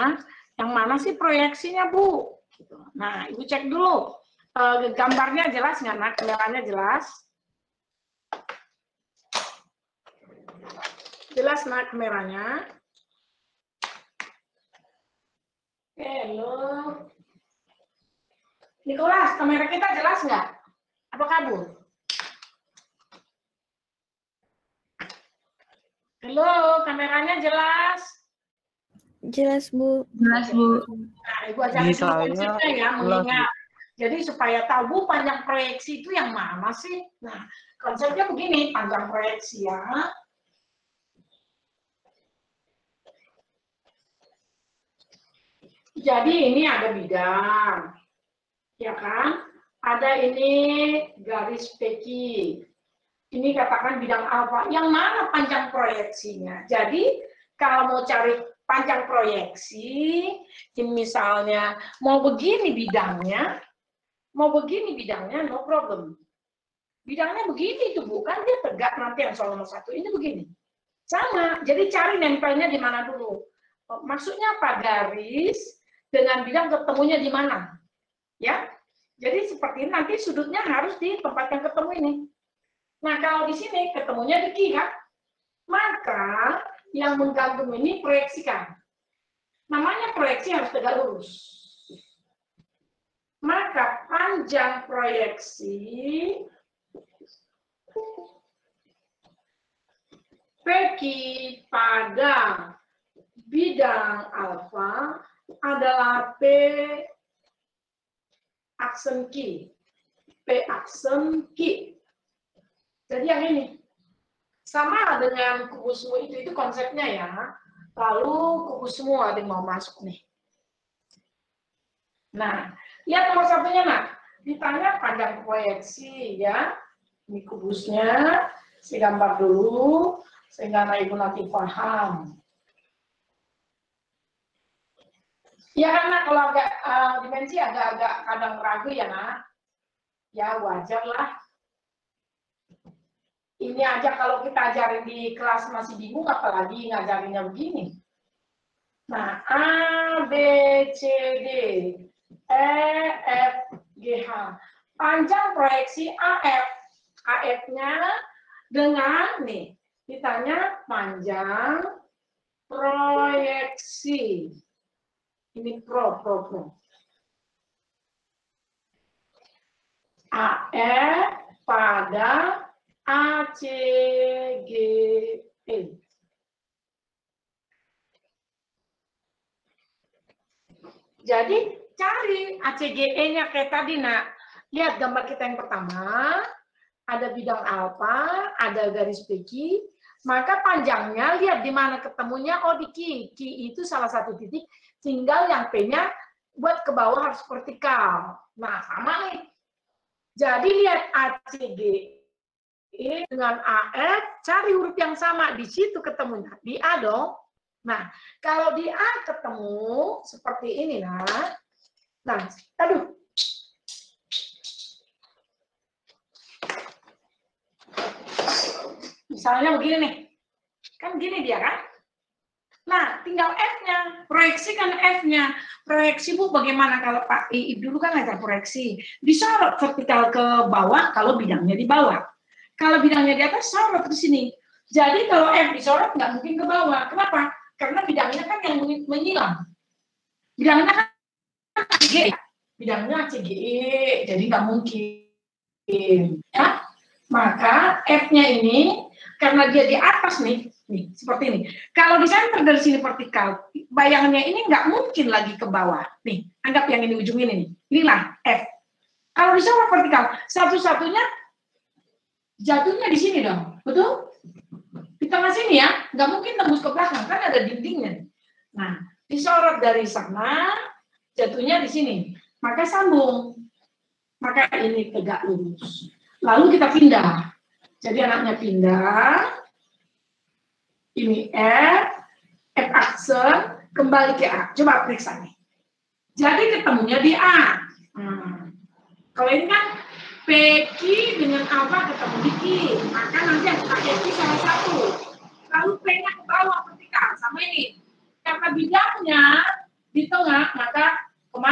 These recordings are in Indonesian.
yang mana sih proyeksinya, Bu? Nah, Ibu cek dulu. Gambarnya jelas nggak, nak? Kameranya jelas? Jelas, nak, kameranya? Halo. Nikolas, kamera kita jelas nggak? Apa kabur? Halo, kameranya jelas? Jelas, Bu. Jelas, Bu. Nah, Ibu ajarin dulu konsepnya ya, mengingat. Jadi supaya tahu, Bu, panjang proyeksi itu yang mana sih? Nah, konsepnya begini, panjang proyeksi ya. Jadi ini ada bidang, ya kan? Ada ini garis PQ. Ini katakan bidang alfa. Yang mana panjang proyeksinya? Jadi kalau mau cari panjang proyeksi, misalnya mau begini bidangnya, no problem. Bidangnya begini itu bukan dia tegak nanti yang soal nomor 1 ini begini. Sama. Jadi cari nempelnya di mana dulu. Maksudnya apa? Garis dengan bidang ketemunya di mana? Ya. Jadi seperti ini nanti sudutnya harus di tempat yang ketemu ini. Nah, kalau di sini ketemunya di Q, kan? Maka yang menggantung ini proyeksikan. Namanya proyeksi harus tegak lurus. Maka panjang proyeksi PQ pada bidang alfa adalah P aksen Q. P aksen Q. Jadi yang ini. Sama dengan kubus semua itu konsepnya ya. Lalu kubus semua ada yang mau masuk nih. Nah, lihat nomor satunya, nak. Ditanya panjang proyeksi ya. Ini kubusnya. Saya gambar dulu sehingga anak ibu nanti paham. Ya karena kalau agak dimensi agak-agak kadang ragu ya, nak. Ya wajar lah. Ini aja kalau kita ajarin di kelas masih bingung, apalagi ngajarinnya begini. Nah, A, B, C, D, E, F, G, H. Panjang proyeksi AF. AF-nya dengan, nih, ditanya panjang proyeksi. Ini pro. AF pada ACGE. Jadi cari ACGE-nya kayak tadi, nak. Lihat gambar kita yang pertama, ada bidang alfa, ada garis PQ, maka panjangnya lihat di mana ketemunya, oh di Q. Q itu salah satu titik, tinggal yang P-nya buat ke bawah harus vertikal. Nah, sama nih. Jadi lihat ACGE dengan AF, cari huruf yang sama, di situ ketemunya, di A dong. Nah, kalau di A ketemu seperti ini, nah. Nah, aduh. Misalnya begini nih. Kan gini dia kan? Nah, tinggal F-nya, proyeksikan F-nya. Proyeksi, Bu, bagaimana kalau Pak I dulu kan ngajar proyeksi. Disorot vertikal ke bawah kalau bidangnya di bawah. Kalau bidangnya di atas, sorot ke sini. Jadi kalau F disorot, nggak mungkin ke bawah. Kenapa? Karena bidangnya kan yang menyilang. Bidangnya kan CGE. Bidangnya CGE, jadi nggak mungkin. Ya? Maka F-nya ini, karena dia di atas nih, seperti ini. Kalau di center dari sini vertikal, bayangannya ini nggak mungkin lagi ke bawah. Nih, anggap yang ini ujung ini nih. Inilah F. Kalau disorot vertikal, satu-satunya jatuhnya di sini dong, betul? Di tengah sini ya, nggak mungkin tembus ke belakang, kan ada dindingnya. Nah, disorot dari sana, jatuhnya di sini. Maka sambung. Maka ini tegak lurus. Lalu kita pindah. Jadi anaknya pindah. Ini F aksen, kembali ke A. Coba periksa nih. Jadi ketemunya di A. Kalau ini kan PQ dengan alfa ketemu di Q, maka nanti harus pakai Q salah satu. Lalu P-nya ke bawah vertikal, sama ini. Karena bidangnya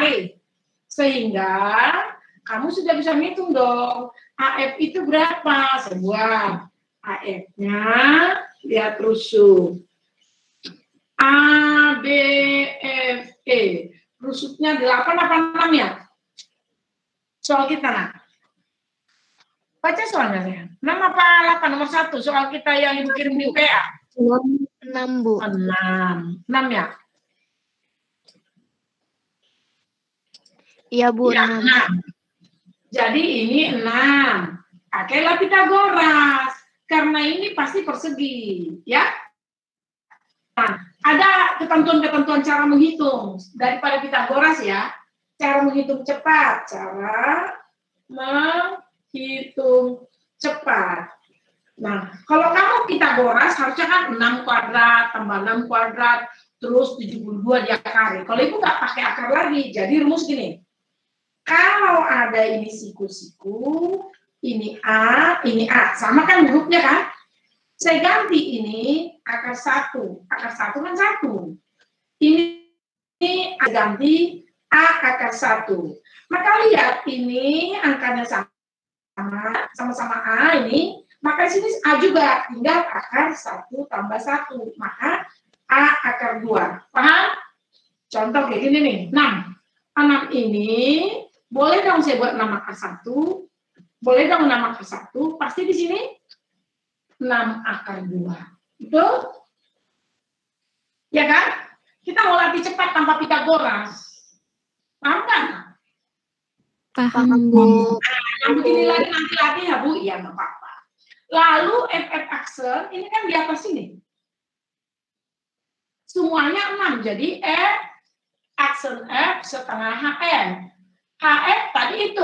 kali. Sehingga kamu sudah bisa menghitung dong. AF itu berapa? Saya buat. AF-nya, lihat rusuk. A, B, F, E. Rusuknya 8 apa 6 ya? Soal kita, nak. Baca soalnya, saya. 6 apa 8? Nomor 1. Soal kita yang ibu kirim di UPA. 6, Bu. 6. 6 ya? Iya, Bu. Ya, 6. Jadi ini 6. Pakailah Pitagoras. Karena ini pasti persegi. Ya? Nah, ada ketentuan-ketentuan cara menghitung. Daripada Pitagoras ya. Cara menghitung cepat. Cara menghitung cepat. Nah, kalau kamu Pitagoras harusnya kan 6 kuadrat tambah 6 kuadrat terus 72 diakari. Kalau itu nggak pakai akar lagi. Jadi rumus gini. Kalau ada ini siku-siku, ini A, sama kan hurufnya kan? Saya ganti ini akar 1. Akar 1 kan 1. Ini ganti A akar 1. Maka lihat ini angkanya sama-sama A ini. Maka di sini A juga, tinggal akar 1 tambah 1. Maka A akar 2. Paham? Contoh kayak gini nih, 6. 6 ini, boleh dong saya buat 6 akar 1. Boleh dong 6 akar 1. Pasti di sini 6 akar 2. Betul? Ya kan? Kita mau latih cepat tanpa Pitagoras. Paham kan? Paham, Bu. Nah, begini lagi nanti lagi ya, Bu? Iya, nggak apa-apa. Lalu FF aksen, ini kan di atas sini. Semuanya 6, jadi F, aksen F setengah HF. HF tadi itu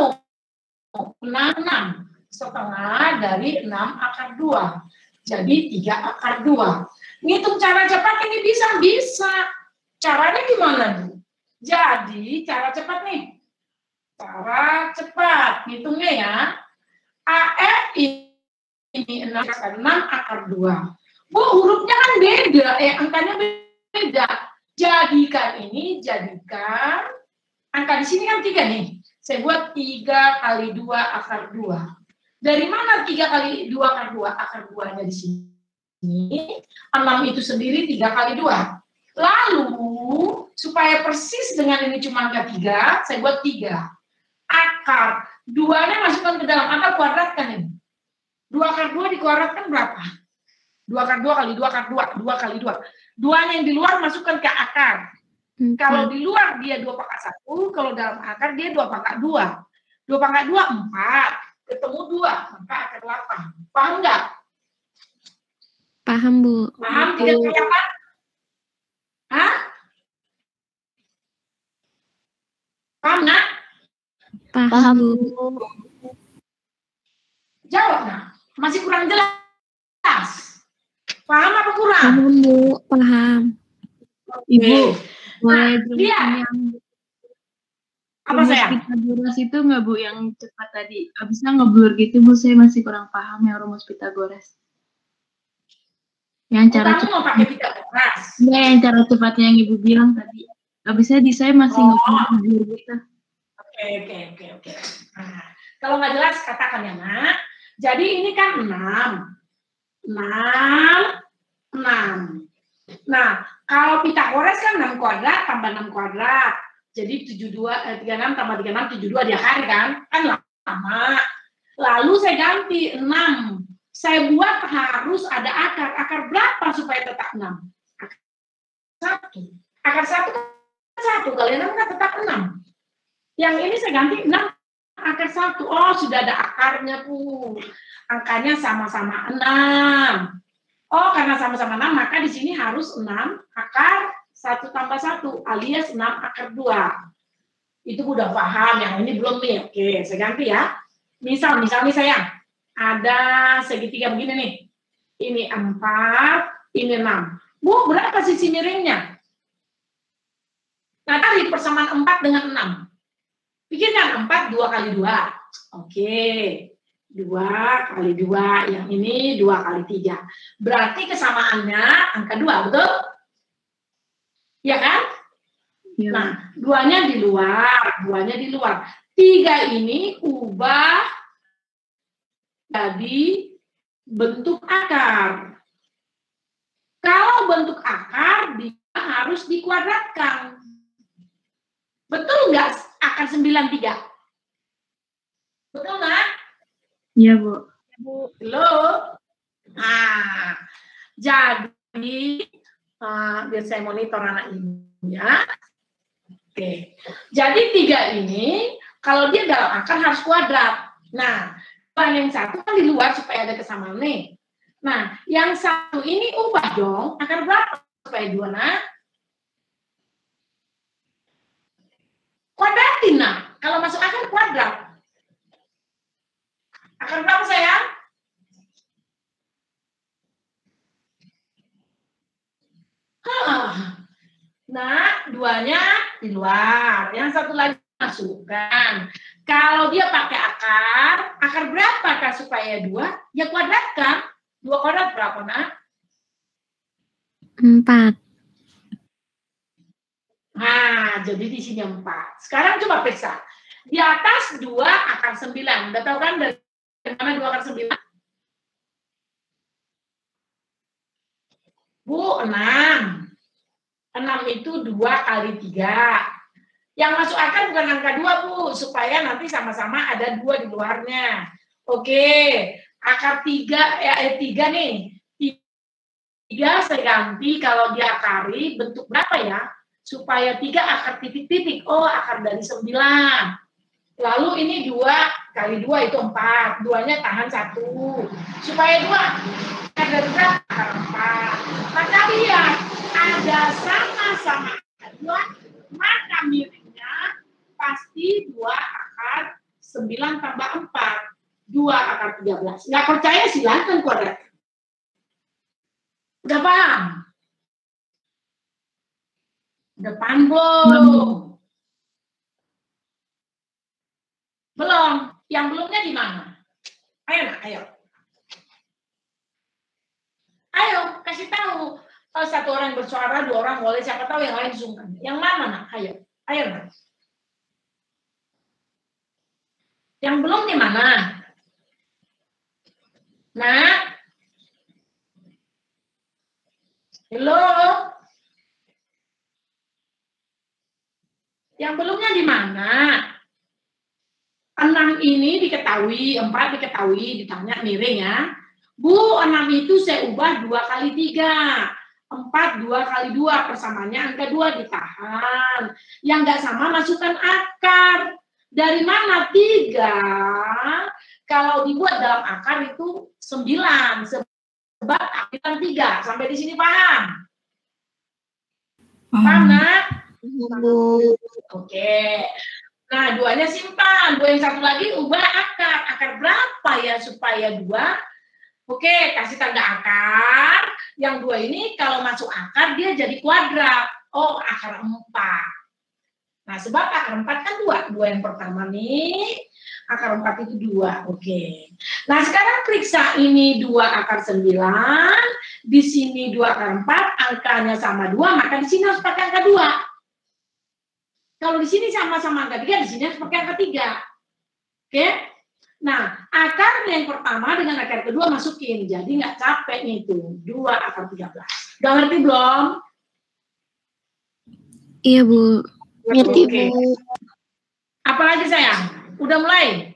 6 setengah dari 6 akar 2. Jadi 3 akar 2. Ngitung cara cepat ini bisa. Caranya gimana, Bu? Jadi cara cepat nih. Cara cepat, hitungnya ya. AF ini 6 akar 2. Bu, hurufnya kan beda, angkanya beda. Jadikan angka di sini kan 3 nih. Saya buat 3 kali 2 akar 2. Dari mana 3 kali 2 akar 2? Akar 2-nya di sini. 6 itu sendiri 3 kali 2. Lalu, supaya persis dengan ini cuma angka 3, saya buat 3. Akar 2-nya masukkan ke dalam angka kuadratkan ini. 2 akar 2 dikuadratkan berapa? 2 akar 2 kali 2 akar 2. 2 kali 2. 2-nya yang di luar masukkan ke akar. Kalau di luar dia 2 pangkat 1, kalau dalam akar dia 2 pangkat 2. 2 pangkat 2, 4. Ketemu 2, maka akar 8. Paham nggak? Paham, Bu. Paham? Tidak kelihatan? Hah? Paham nggak? Paham, Bu. Jawab nggak? Masih kurang jelas? Paham apa kurang? Paham, Bu. Paham. Ibu, boleh Dia. yang Apa sayang? Pitagoras itu nggak, Bu, yang cepat tadi? Abisnya ngeblur gitu, Bu, saya masih kurang paham yang rumus Pitagoras. Yang cara Kamu mau pakai Pitagoras? Ya, yang cara cepatnya yang Ibu bilang tadi. Abisnya di saya masih ngeblur gitu. Oke. Nah, kalau nggak jelas katakan ya, Nak. Jadi ini kan 6. Nah, kalau Pitagoras kan 6 kuadrat tambah 6 kuadrat. Jadi 36 tambah 36, 72 diakari kan? Kan lama. Lalu saya ganti 6. Saya buat harus ada akar. Akar berapa supaya tetap 6? Akar 1. Akar 1 kan 1 kali 6 kan tetap 6. Yang ini saya ganti 6 akar 1. Oh, sudah ada akarnya, Bu. Angkanya sama-sama 6. Oh, karena sama-sama 6, maka di sini harus 6 akar 1 tambah 1, alias 6 akar 2. Itu udah paham, yang ini belum nih. Oke, saya ganti ya. Misal nih sayang, ada segitiga begini nih. Ini 4, ini 6. Bu, berapa sisi miringnya? Nah, tarik persamaan 4 dengan 6. Pikirkan 4, 2 kali 2. Oke. 2 kali 2, yang ini 2 kali 3. Berarti kesamaannya angka 2, betul? Ya kan? Ya. Nah, duanya di luar. 3 ini ubah jadi bentuk akar. Kalau bentuk akar, dia harus dikuadratkan. Betul nggak akar 93? Betul nggak? Iya, Bu. Halo? Nah, jadi, biar saya monitor anak ini ya. Oke, jadi 3 ini, kalau dia dalam akar harus kuadrat. Nah, yang satu kan di luar supaya ada kesamaan nih. Nah, yang satu ini ubah dong, akar berapa supaya 2, nah? Kuadratin, nah. Kalau masuk akar kuadrat. Akar berapa, sayang? Nah, 2-nya di luar. Yang satu lagi masukkan. Kalau dia pakai akar berapa kah supaya 2? Ya kuadratkan. 2 kuadrat berapa, nak? 4. Nah, jadi di sini 4. Sekarang coba periksa. Di atas 2 akar 9. Udah tahu kan dari mana 2 akar 9? Bu, 6. 6 itu 2 kali 3. Yang masuk akar bukan angka 2, Bu. Supaya nanti sama-sama ada 2 di luarnya. Oke. Akar 3 nih. 3 saya ganti kalau diakari bentuk berapa ya? Supaya 3 akar titik-titik. Oh, akar dari 9. Lalu ini 2 kali 2 itu 4. 2-nya tahan 1. Supaya 2. Akar dari berapa? Akar 4. Maka lihat, ada sama-sama 2, maka miringnya pasti 2 akar 9 tambah 4. 2 akar 13. Nggak percaya silahkan kuadrat. Udah paham? Depan belum? Belum. Yang belumnya di mana? Ayo, nak, ayo. Ayo, kasih tahu. Kalau 1 orang bersuara, 2 orang boleh, siapa tahu yang lain sungkan. Yang mana, nak? Ayo. Ayo, nak. Yang belum di mana? Nak? Halo? Yang belumnya di mana? 6 ini diketahui, 4 diketahui, ditanya miring ya. Bu, 6 itu saya ubah 2 kali 3. 4, 2 kali 2, persamaannya angka 2 ditahan. Yang nggak sama masukkan akar. Dari mana 3? Kalau dibuat dalam akar itu 9. Sebab akitan 3. Sampai di sini paham? Paham, nak? Oke. Nah, 2-nya simpan. 2 yang satu lagi ubah akar. Akar berapa ya supaya 2? Oke, kasih tanda akar. Yang 2 ini kalau masuk akar dia jadi kuadrat. Oh, akar 4. Nah, sebab akar 4 kan 2. 2 yang pertama nih. Akar 4 itu 2. Oke. Nah, sekarang periksa ini 2 akar 9. Di sini 2 akar 4. Angkanya sama 2. Maka di sini harus pakai angka 2. Kalau di sini sama-sama angka 3, di sini harus pakai angka 3. Oke? Nah, akar yang pertama dengan akar kedua masukin. Jadi nggak capek nih itu. 2 akar 13. Udah ngerti belum? Iya, Bu. Ngerti, Bu. Apalagi sayang? Udah mulai?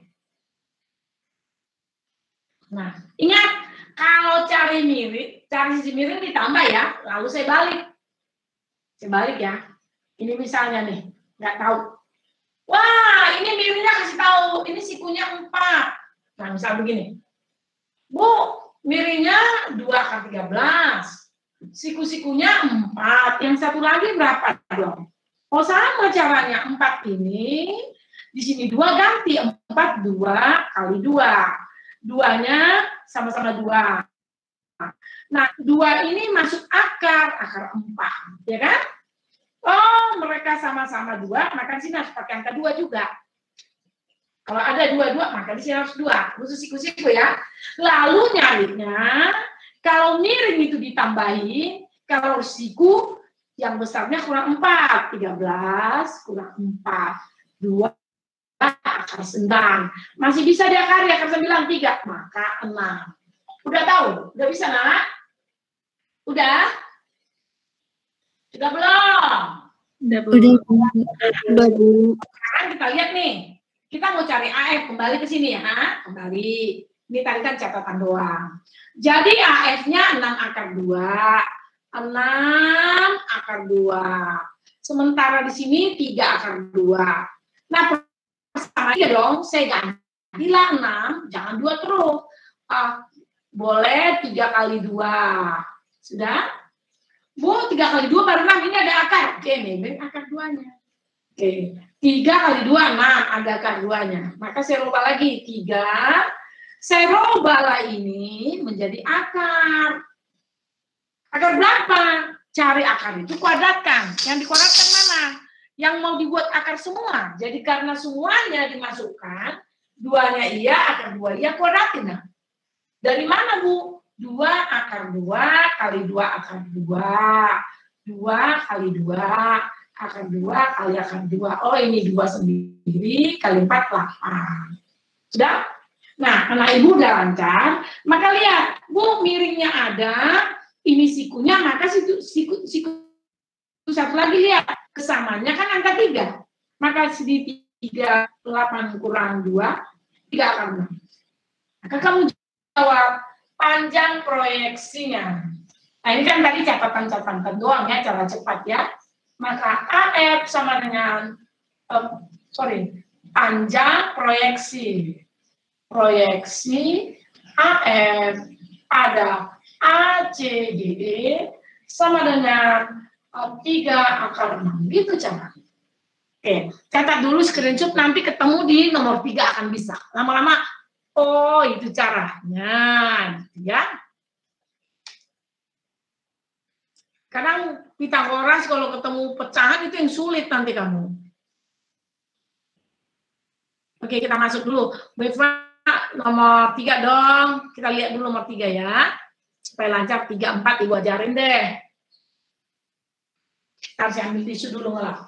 Nah, ingat. Kalau cari sisi miring ditambah ya. Lalu saya balik. Saya balik ya. Ini misalnya nih. Nggak tahu. Wah, ini miringnya kasih tahu. Ini sikunya 4. Nah, misal begini. Bu, miringnya 2 akar 13. Siku-sikunya 4. Yang satu lagi berapa dong? Oh, sama caranya. 4 ini, di sini 2 ganti. 4, 2 kali 2. 2-nya sama-sama 2. Nah, 2 ini masuk akar 4. Ya kan? Oh, mereka sama-sama 2, maka di sini harus pakai angka 2 juga. Kalau ada 2, maka di sini harus 2. Khusus siku-siku ya. Lalu nyarinya, kalau miring itu ditambahin, kalau siku Yang besarnya kurang 4. 13 kurang 4. 2 akar 9. Masih bisa diakari akar 9, 3. Maka 6. Udah tahu? Udah bisa, nak? Udah? Sudah belum? Udah, Bu. Udah, Bu. Udah, Bu. Sekarang kita lihat nih. Kita mau cari AF. Kembali ke sini ya. Kembali. Ini tadi kan catatan doang. Jadi AF-nya 6 akar 2. 6 akar 2. Sementara di sini 3 akar 2. Nah, sama aja dong. Saya gantilah 6. Jangan 2 terus. Boleh 3 kali 2. Sudah? Bu, 3 kali 2 baru 6. Ini ada akar. Oke, nih akar 2-nya. Oke. 3 kali 2, 6. Ada akar 2-nya. Maka saya rubah lagi. 3. Saya rubahlah ini menjadi akar. Akar berapa? Cari akar itu kuadratkan. Yang dikuadratkan mana? Yang mau dibuat akar semua. Jadi karena semuanya dimasukkan, 2-nya iya, akar 2 iya, kuadratin. Nah. Dari mana, Bu? 2 akar 2 kali 2 akar 2. 2 kali 2 akar 2 kali akar 2. Oh, ini 2 sendiri kali 4, 8. Sudah? Nah, karena Ibu udah lancar, maka lihat, Bu, miringnya ada, ini sikunya, maka siku satu lagi lihat, kesamanya kan angka 3. Maka di 3, 8 kurang 2, 3 akar 6. Maka kamu jawab panjang proyeksinya. Nah, ini kan tadi catatan-catatan doang ya, cara cepat ya. Maka AF sama dengan, panjang proyeksi. Proyeksi AF pada ACDE sama dengan 3 akar 6. Gitu cara. Oke, catat dulu screenshot, nanti ketemu di nomor 3 akan bisa. Lama-lama, oh itu caranya. Gitu ya. Kadang Pitagoras kalau ketemu pecahan itu yang sulit nanti kamu. Oke, kita masuk dulu. Nomor 3 dong. Kita lihat dulu nomor 3 ya. Supaya lancar 3, 4 Ibu ajarin deh. Harus ambil tisu dulu ngelap.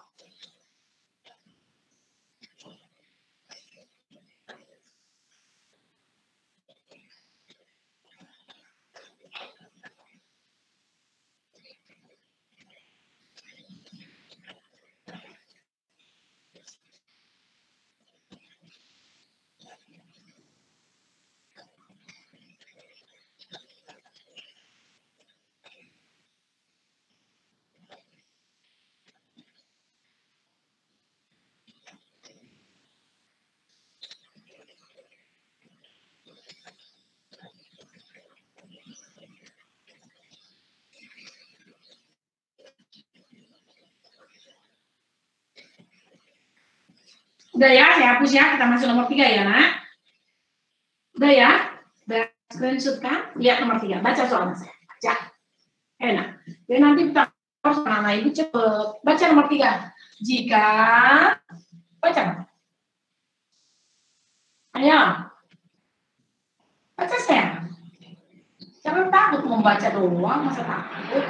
Udah ya, saya hapus ya. Kita masuk nomor 3 ya, nak. Udah ya? Udah screenshot kan? Lihat nomor 3. Baca soalnya saya. Baca. Enak. Dan nanti kita harus anak Ibu cepet. Baca nomor 3. Jika baca. Ayo. Baca saya. Jangan takut membaca doang, masa takut.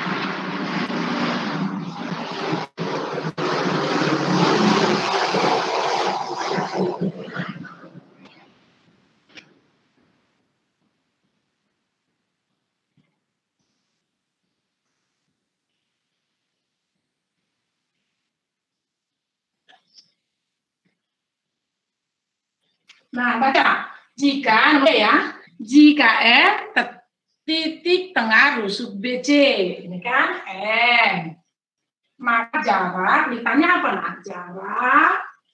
Nah, baca. Jika, ya, jika F titik tengah rusuk BC, ini kan M. Maka jarak, ditanya apa nak? Jarak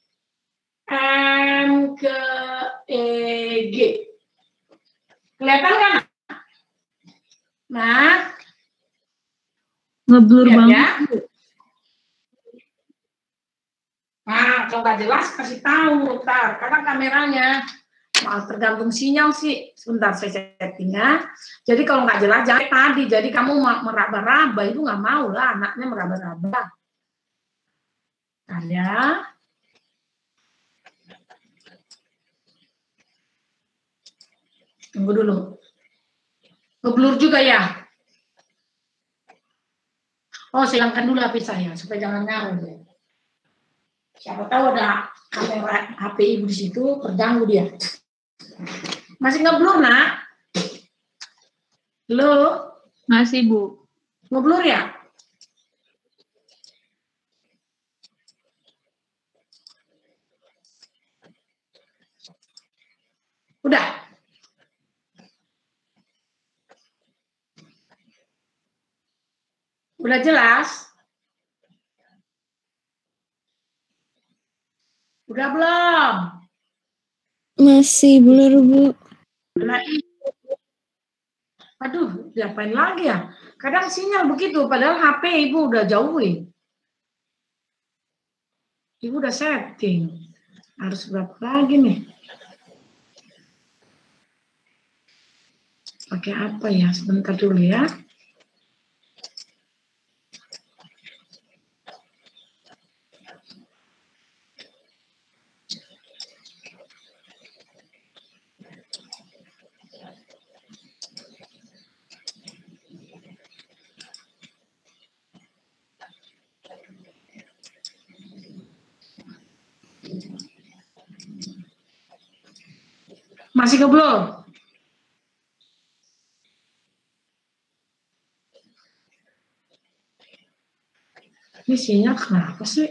M ke EG. Kelihatan kan? Nah, Ngeblur banget. Ya. Nah, kalau nggak jelas kasih tahu, ntar. Karena kameranya tergantung sinyal sih. Sebentar saya settingnya. Jadi kalau nggak jelas jangan tadi. Jadi kamu meraba-raba itu nggak mau lah anaknya meraba-raba. Nah, ya. Tunggu dulu. Ngeblur juga ya. Oh, silangkan dulu HP saya supaya jangan ngaruh ya. Siapa tahu ada kamera HP ibu di situ, terganggu dia. Masih ngeblur, nak? Halo? Masih, Bu. Ngeblur ya? Udah? Udah jelas? Udah belum? Masih blur, Bu. Nah, aduh, diapain lagi ya? Kadang sinyal begitu, padahal HP ibu udah jauhin. Ibu udah setting. Harus berapa lagi nih? Pakai apa ya? Sebentar dulu ya. Masih ngeblur? Ini sinyal kenapa sih?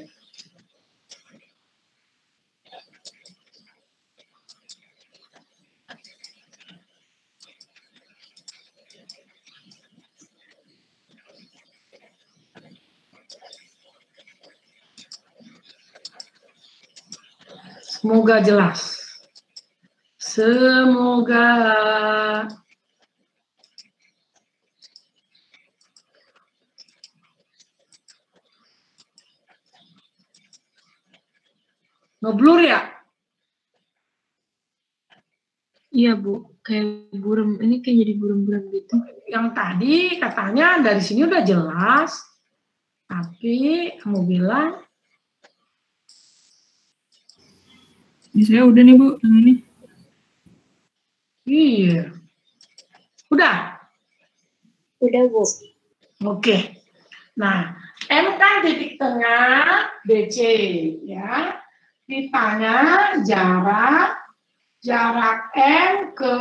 Semoga jelas. Semoga. Ngeblur ya? Iya, Bu. Kayak burem. Ini kayak jadi burem-burem gitu. Yang tadi katanya dari sini udah jelas. Tapi kamu bilang. Ini saya udah nih, Bu. Yang ini. Iya. Udah? Udah, Bu. Oke. Nah, M kan titik tengah BC, ya. Ditanya jarak M ke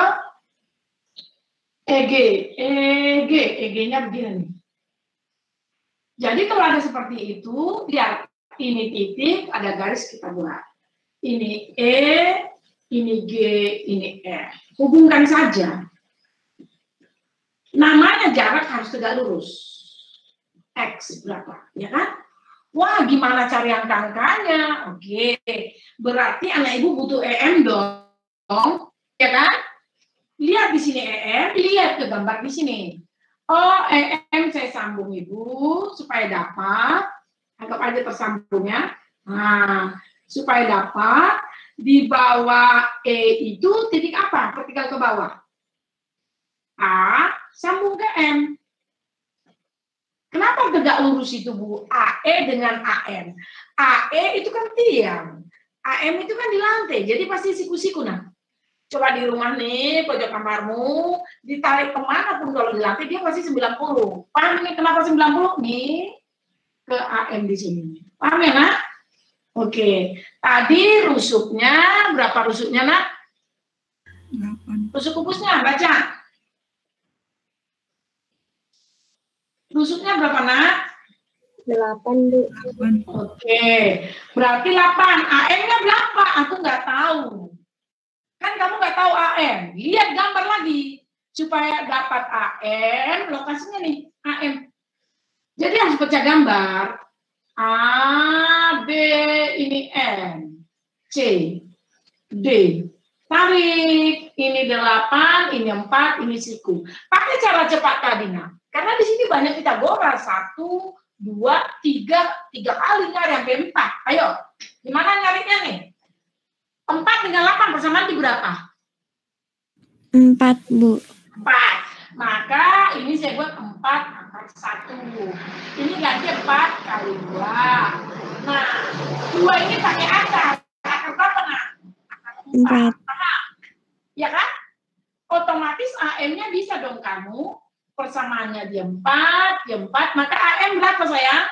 EG. EG-nya begini nih. Jadi kalau ada seperti itu, lihat ini titik, ada garis kita buat. Ini E, ini G, ini F. Hubungkan saja. Namanya jarak harus tegak lurus. X berapa, ya kan? Wah, gimana cari angka-angkanya? Oke, berarti anak ibu butuh EM dong, ya kan? Lihat di sini EM, lihat ke gambar di sini. Oh, EM saya sambung ibu supaya dapat, anggap aja tersambungnya. Nah, supaya dapat di bawah E itu titik apa? Vertikal ke bawah. A sambung ke M. Kenapa tegak lurus itu, Bu? AE dengan AM. AE itu kan tiang. AM itu kan di lantai, jadi pasti siku-siku. Nah, coba di rumah nih, pojok kamarmu, ditarik kemana pun kalau di lantai, dia pasti 90. Paham ini kenapa 90? Nih, ke AM di sini. Paham ya, Nak? Oke. Tadi rusuknya, berapa rusuknya, Nak? 8. Rusuk kubusnya, baca. Rusuknya berapa, Nak? 8, Bu. Oke, berarti 8. AM-nya berapa? Aku nggak tahu. Kan kamu nggak tahu AM. Lihat gambar lagi. Supaya dapat AM, lokasinya nih, AM. Jadi harus baca gambar. A, B, ini M. C, D. Tarik. Ini 8, ini 4, ini siku. Pakai cara cepat tadi, Nak. Karena di sini banyak Pitagoras. 1, 2, 3 kali nyari sampai 4. Ayo, gimana nyarinya nih? 4 dengan 8 bersamaan di berapa? 4, Bu. 4. Maka ini saya buat 4 angkat 1. Ini ganti 4 kali 2. Nah, 2 ini pakai akar. Akar berapa, Nak? Akar 4. 4. Ya kan? Otomatis AM-nya bisa dong kamu persamaannya dia 4, maka AM berapa sayang?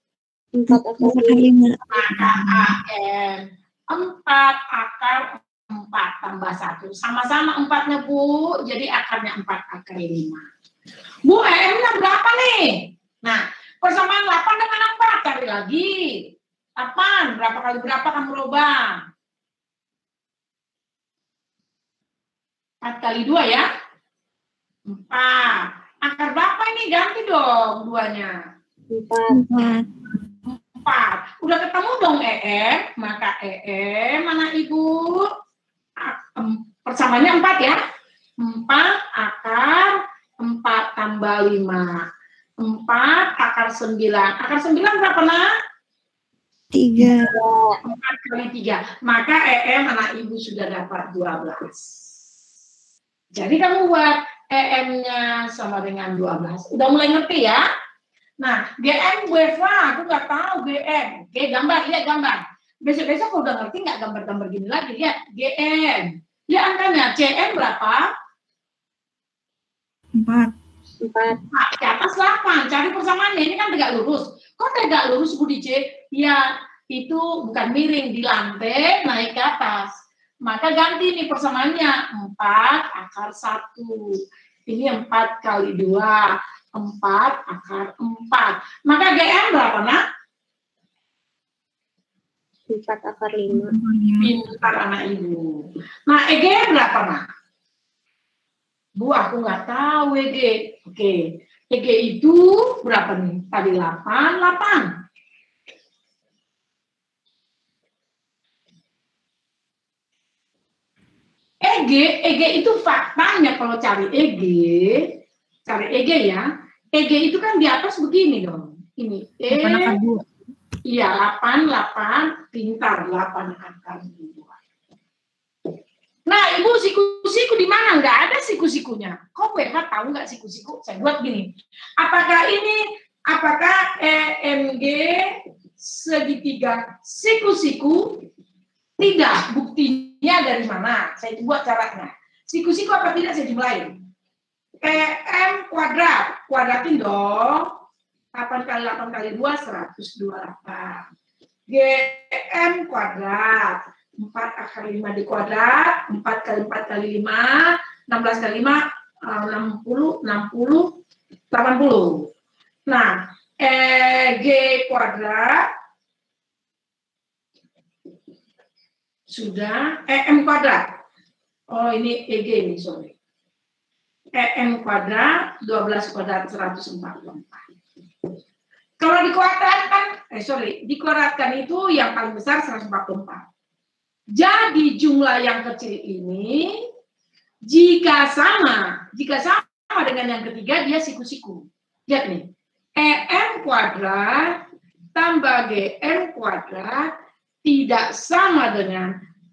4/5. Maka AM 4 akar 4 tambah 1. Sama-sama 4-nya, Bu. Jadi akarnya 4/5. Bu, AM-nya berapa nih? Nah, persamaan 8 dengan 4. Cari lagi. 8, berapa kali berapa kamu rubah? 4 kali 2 ya? 4. Akar berapa ini? Ganti dong 2-nya. 4. 4. Udah ketemu dong EM, maka EM mana Ibu? Persamaannya 4 ya. 4 akar 4 tambah 5. 4 akar 9. Akar 9 berapa nak? 3. 4 kali 3. Maka EM anak Ibu sudah dapat 12. Jadi kamu buat EM-nya sama dengan 12. Udah mulai ngerti ya? Nah, GM WFA, aku nggak tahu GM. Oke, gambar, lihat gambar. Besok-besok kalau udah ngerti nggak gambar-gambar gini lagi, lihat GM. Lihat angkanya, CM berapa? 4. Nah, di atas 8, cari persamaannya. Ini kan tegak lurus. Kok tegak lurus, Bu DJ? Ya, itu bukan miring, di lantai naik ke atas. Maka ganti nih persamaannya. 4 akar 1. Ini 4 kali 2. 4 akar 4. Maka GM berapa, nak? 4/5. Pintar anak Ibu. Nah, EG berapa, nak? Bu, aku nggak tahu EG. Oke. EG itu berapa nih? Tadi 8. EG itu faktanya kalau cari EG ya. EG itu kan di atas begini dong. Ini iya 8, pintar 8 akar 2. Nah, Ibu siku-siku di mana? Nggak ada siku-sikunya. Kok WFH tahu nggak siku-siku? Saya buat gini. Apakah EMG segitiga siku-siku? Tidak. Buktinya dari mana? Saya buat caranya. Siku-siku apa tidak saya jumlahin. EM kuadrat. Kuadratin dong. 8 kali 8 kali 2, 128. GM kuadrat. 4 akar 5 di kuadrat. 4 kali 4 kali 5. 16 kali 5, 60, 80. Nah, G kuadrat. Sudah. EM kuadrat. Oh, ini EG ini, sorry. EM kuadrat, 12 kuadrat 144. Kalau dikuadratkan itu yang paling besar 144. Jadi jumlah yang kecil ini jika sama dengan yang ketiga dia siku-siku. Lihat nih. EM kuadrat tambah GM kuadrat tidak sama dengan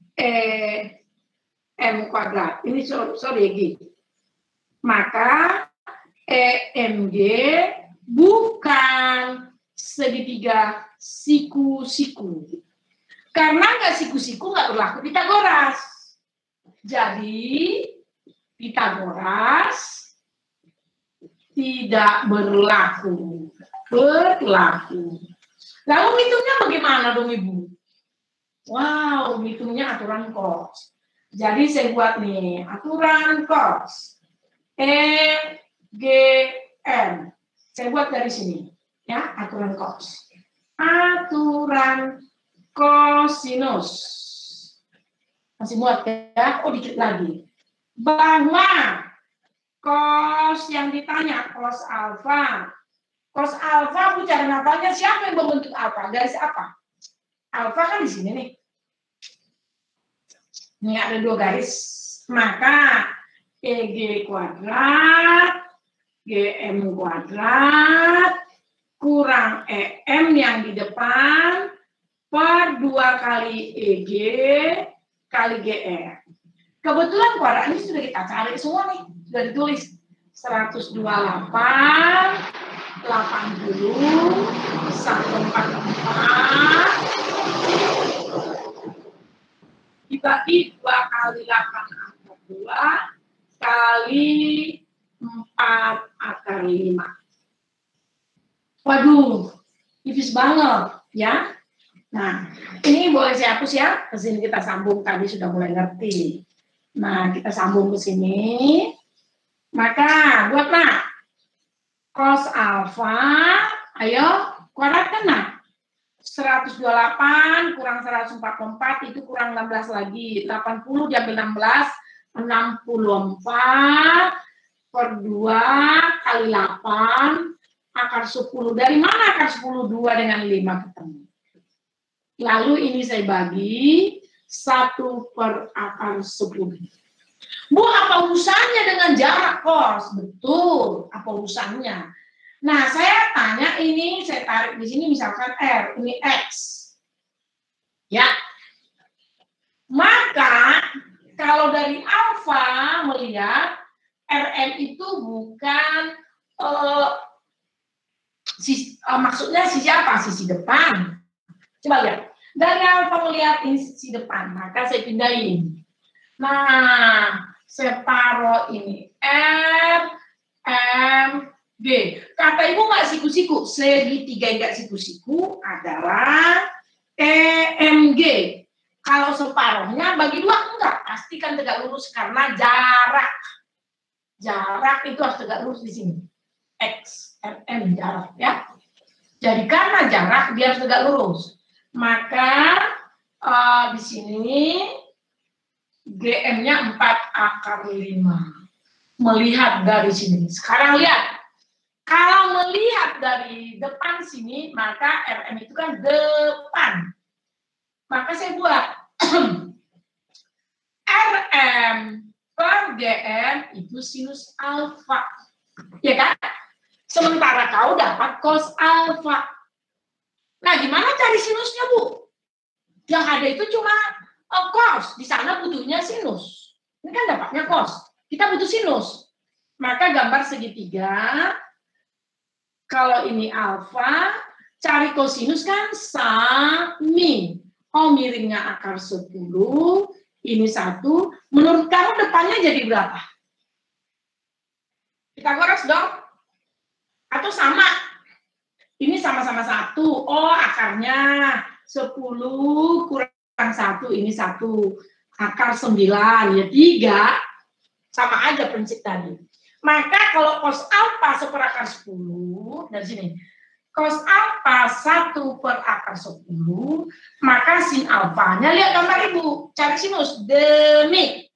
M kuadrat. Ini sorry gitu. Maka EMG bukan segitiga siku-siku. Karena nggak siku-siku nggak berlaku Pitagoras. Jadi Pitagoras tidak berlaku. Lalu ngitungnya bagaimana dong Ibu? Wow, ngitungnya aturan cos. Jadi saya buat nih aturan cos. EGM. Saya buat dari sini. Ya, aturan cos. Aturan cosinus. Masih muat ya? Oh, dikit lagi. Bahwa cos yang ditanya, cos alfa. Cos alfa, cara ngapalnya siapa yang membentuk alfa? Garis apa? Alfa kan di sini nih. Ini ada 2 garis. Maka EG kuadrat, GM kuadrat, kurang EM yang di depan, per 2 kali EG, kali GM. Kebetulan kuadrat ini sudah kita cari semua nih. Sudah ditulis. 128, 80, 144, dibagi 2 kali 8 angka 2 kali 4/5. Waduh, tipis banget ya. Nah, ini boleh saya hapus ya. Ke sini kita sambung, tadi sudah mulai ngerti. Nah, kita sambung ke sini. Maka buatlah cos alfa, ayo kuadratkan nah. 128 kurang 144 itu kurang 16 lagi. 80 diambil 16, 64 per 2 kali 8 akar 10. Dari mana akar 10? 2 dengan 5 ketemu. Lalu ini saya bagi 1 per akar 10. Bu, apa urusannya dengan jarak cos? Betul, apa urusannya? Nah, saya tanya ini, saya tarik di sini misalkan R, ini X. Ya. Maka, kalau dari alfa melihat RM itu bukan maksudnya sisi apa? Sisi depan. Coba lihat. Dari alfa melihat ini sisi depan, maka saya pindahin. Nah, saya taruh ini R, M, G. Kata ibu nggak siku-siku. Segitiga yang nggak siku-siku adalah TMG. Kalau separuhnya bagi 2 enggak. Pastikan tegak lurus karena jarak. Jarak itu harus tegak lurus di sini. X, RM jarak ya. Jadi karena jarak dia harus tegak lurus. Maka di sini GM-nya 4/5. Melihat dari sini. Sekarang lihat. Kalau melihat dari depan sini, maka RM itu kan depan. Maka saya buat RM per GM itu sinus alfa. Ya kan? Sementara kau dapat cos alfa. Nah, gimana cari sinusnya, Bu? Yang ada itu cuma cos. Di sana butuhnya sinus. Ini kan dapatnya cos. Kita butuh sinus. Maka gambar segitiga. Kalau ini alfa, cari kosinus kan sami. Oh, miringnya akar 10. Ini 1. Menurut kamu depannya jadi berapa? Kita gores dong. Atau sama? Ini sama-sama 1. Oh, akarnya 10 kurang 1. Ini 1. Akar 9. Ya 3. Sama aja prinsip tadi. Maka kalau cos alfa 1 per akar 10, dari sini, cos alfa 1 per akar 10, maka sin alfanya, lihat gambar ibu, cari sinus, demi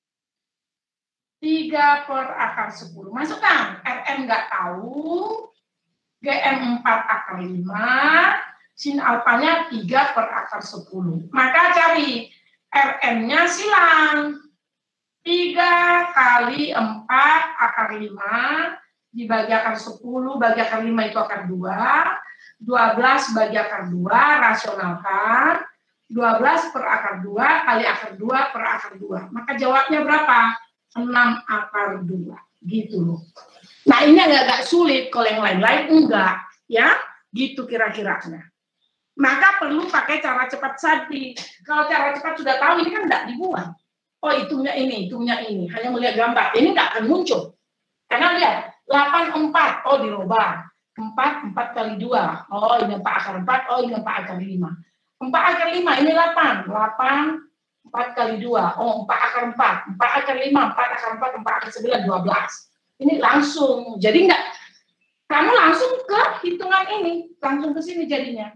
3 per akar 10. Masukkan, RM nggak tahu, GM 4/5, sin alfanya 3 per akar 10. Maka cari RM-nya silang. 3 kali 4 akar 5 dibagi akar 10 bagi akar 5 itu akar 2. 12 bagi akar 2 rasionalkan. 12 per akar 2 kali akar 2 per akar 2. Maka jawabnya berapa? 6 akar 2. Gitu loh. Nah, ini agak sulit. Kalau yang lain-lain enggak. Ya, gitu kira-kiranya. Maka perlu pakai cara cepat tadi. Kalau cara cepat sudah tahu, ini kan enggak dibuat. Oh, hitungnya ini, hitungnya ini. Hanya melihat gambar. Ini nggak akan muncul. Karena lihat, 8/4. Oh, dirubah. 4 kali 2. Oh, ini 4 akar 4. Oh, ini 4 akar 5. 4 akar 5, ini 8. 8, 4 kali 2. Oh, 4 akar 4. 4 akar 5, 4 akar 4, 4 akar 9, 12. Ini langsung. Jadi nggak, kamu langsung ke hitungan ini. Langsung ke sini jadinya.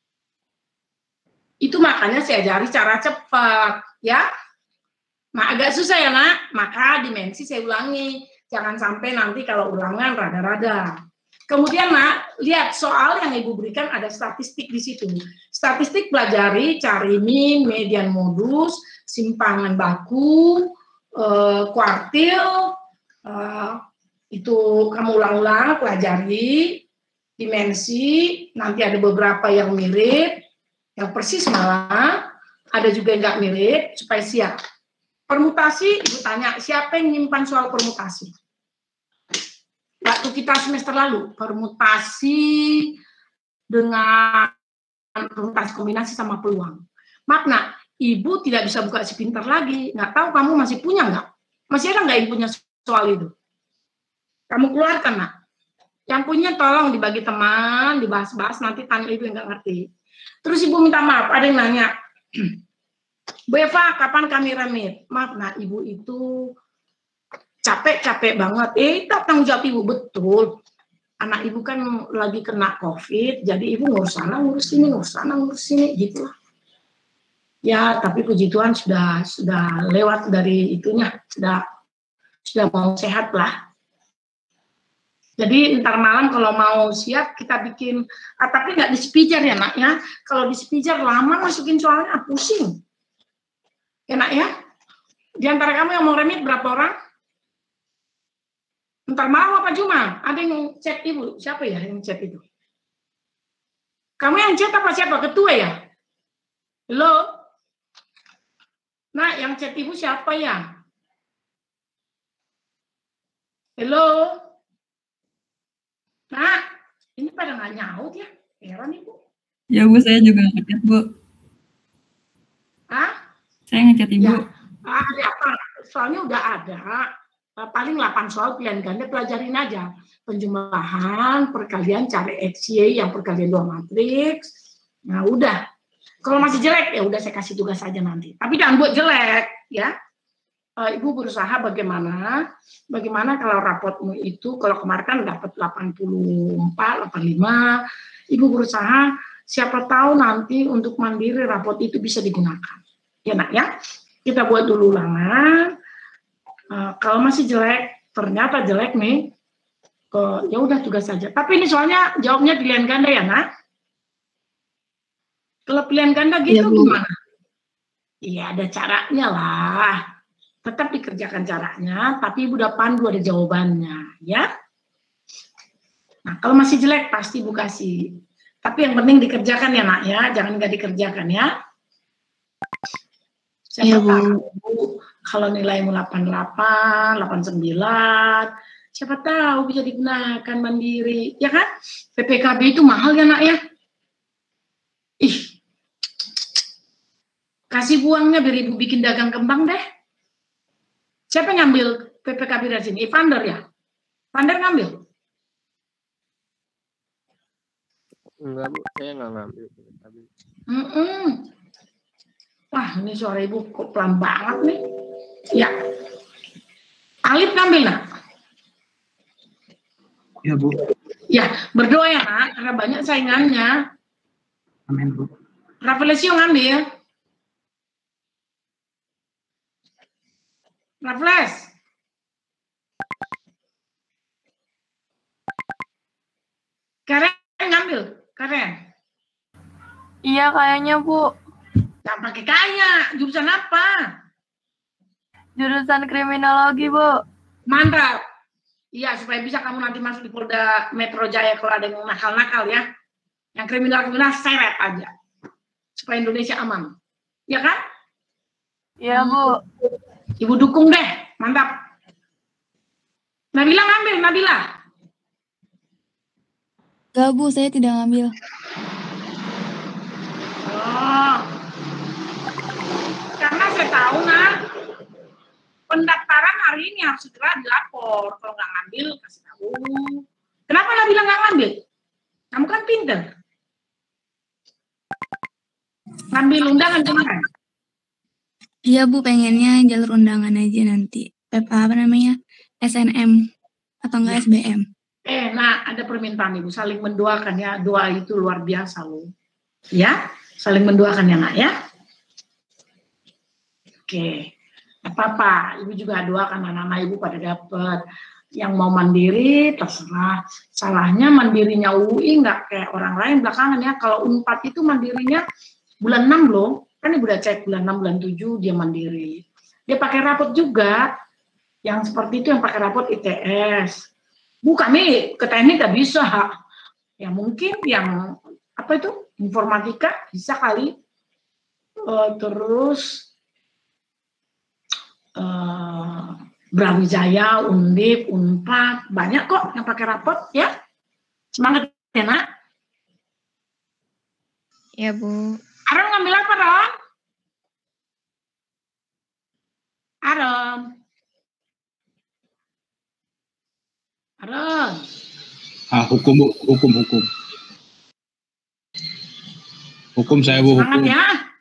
Itu makanya saya ajari cara cepat. Ya. Nah, agak susah ya, Nak. Maka dimensi saya ulangi. Jangan sampai nanti kalau ulangan rada-rada. Kemudian, Nak, lihat soal yang Ibu berikan ada statistik di situ. Statistik pelajari, cari min, median modus, simpangan baku, kuartil, itu kamu ulang-ulang, pelajari, dimensi, nanti ada beberapa yang mirip, yang persis malah, ada juga yang nggak mirip, supaya siap. Permutasi, Ibu tanya, siapa yang nyimpan soal permutasi? Waktu kita semester lalu, permutasi dengan permutasi kombinasi sama peluang. Makna, Ibu tidak bisa buka si pintar lagi. Nggak tahu kamu masih punya nggak? Masih ada nggak yang punya soal itu? Kamu keluarkan, nak. Yang punya tolong dibagi teman, dibahas-bahas, nanti tanya ibu yang nggak ngerti. Terus ibu minta maaf, ada yang nanya, Bu Eva, kapan kami remit? Maaf, nah ibu itu capek banget. Tak tanggung jawab ibu, betul. Anak ibu kan lagi kena COVID, jadi ibu ngurus sana, ngurus sini, gitu lah. Ya, tapi puji Tuhan sudah lewat dari itunya, sudah mau sehat lah. Jadi ntar malam kalau mau siap kita bikin, tapi nggak di speaker ya nak ya. Kalau di speaker lama masukin soalnya pusing. Ya nak ya. Di antara kamu yang mau remit berapa orang? Ntar malam apa cuma? Ada yang chat ibu? Siapa ya yang chat itu? Kamu yang chat apa siapa? Ketua ya? Halo? Nah yang chat ibu siapa ya? Halo? Nah, ini pada nggak nyaut ya? Heran ibu. Ya Bu, saya juga ngechat Bu. Hah? Saya ngechat Ibu. Ya, ada apa? Soalnya udah ada. Paling 8 soal pilihan ganda, pelajarin aja. Penjumlahan, perkalian, cari XY yang perkalian 2 matriks. Nah, udah. Kalau masih jelek, ya udah saya kasih tugas saja nanti. Tapi jangan buat jelek, ya. Ibu berusaha bagaimana kalau rapotmu itu, kalau kemarin kan dapat 84, 85, Ibu berusaha, siapa tahu nanti untuk mandiri rapot itu bisa digunakan. Ya nak ya, kita buat dulu ulangan. Kalau masih jelek, ternyata jelek nih, ya udah tugas saja. Tapi ini soalnya jawabnya pilihan ganda ya nak. Kalau pilihan ganda gitu ya, gimana? Iya ada caranya lah. Tetap dikerjakan caranya, tapi Ibu udah pandu ada jawabannya, ya. Nah, kalau masih jelek pasti Ibu kasih. Tapi yang penting dikerjakan ya, nak ya, jangan nggak dikerjakan ya. Siapa tahu kalau nilaimu 88, 89, siapa tahu bisa digunakan mandiri, ya kan? PPKB itu mahal ya, nak ya. Ih, kasih uangnya biar Ibu bikin dagang kembang deh. Siapa yang ngambil PPKB dari sini? Evander ya? Evander ngambil? Enggak Bu, saya nggak ngambil PPKB. Wah, ini suara Ibu kok pelan banget nih. Ya. Alif ngambil nak? Ya Bu. Ya, berdoa ya nak, karena banyak saingannya. Amin Bu. Rafaelesio ngambil? Raffles. Karen ngambil? Karen? Iya kayaknya Bu. Jangan pakai kaya, jurusan apa? Jurusan kriminologi Bu. Mantap. Iya, supaya bisa kamu nanti masuk di Polda Metro Jaya kalau ada yang nakal-nakal ya. Yang kriminal-kriminal seret aja. Supaya Indonesia aman. Ya kan? Iya Bu. Ibu dukung deh, mantap. Nabila ngambil, Nabila? Enggak Bu, saya tidak ngambil. Oh. Karena saya tahu nak, pendaftaran hari ini harus segera dilapor. Kalau nggak ngambil, kasih tahu. Kenapa Nabila nggak ngambil? Kamu kan pinter. Ngambil undangan kemarin. Iya Bu, pengennya jalur undangan aja nanti. Apa namanya? SNM atau enggak SBM. Nah ada permintaan Ibu, saling mendoakan ya. Doa itu luar biasa loh. Ya, saling mendoakan ya nak ya. Oke, apa-apa. Ibu juga doakan anak-anak Ibu pada dapat. Yang mau mandiri terserah. Salahnya mandirinya UI nggak kayak orang lain belakangan ya. Kalau UNPAD itu mandirinya bulan 6 loh. Kan Ibu udah cek bulan 6, bulan 7 dia mandiri. Dia pakai rapot juga. Yang seperti itu yang pakai rapot ITS. Bu, kami ke teknik nggak bisa. Ya mungkin yang apa itu informatika bisa kali. Terus Brawijaya, Undip, Unpad, banyak kok yang pakai rapot ya. Semangat ya nak. Ya Bu. Aron ngambil apa Ron? Aron. Aaron. Hukum, Bu. Hukum. Hukum saya, Bu. Semangat Hukum. ya.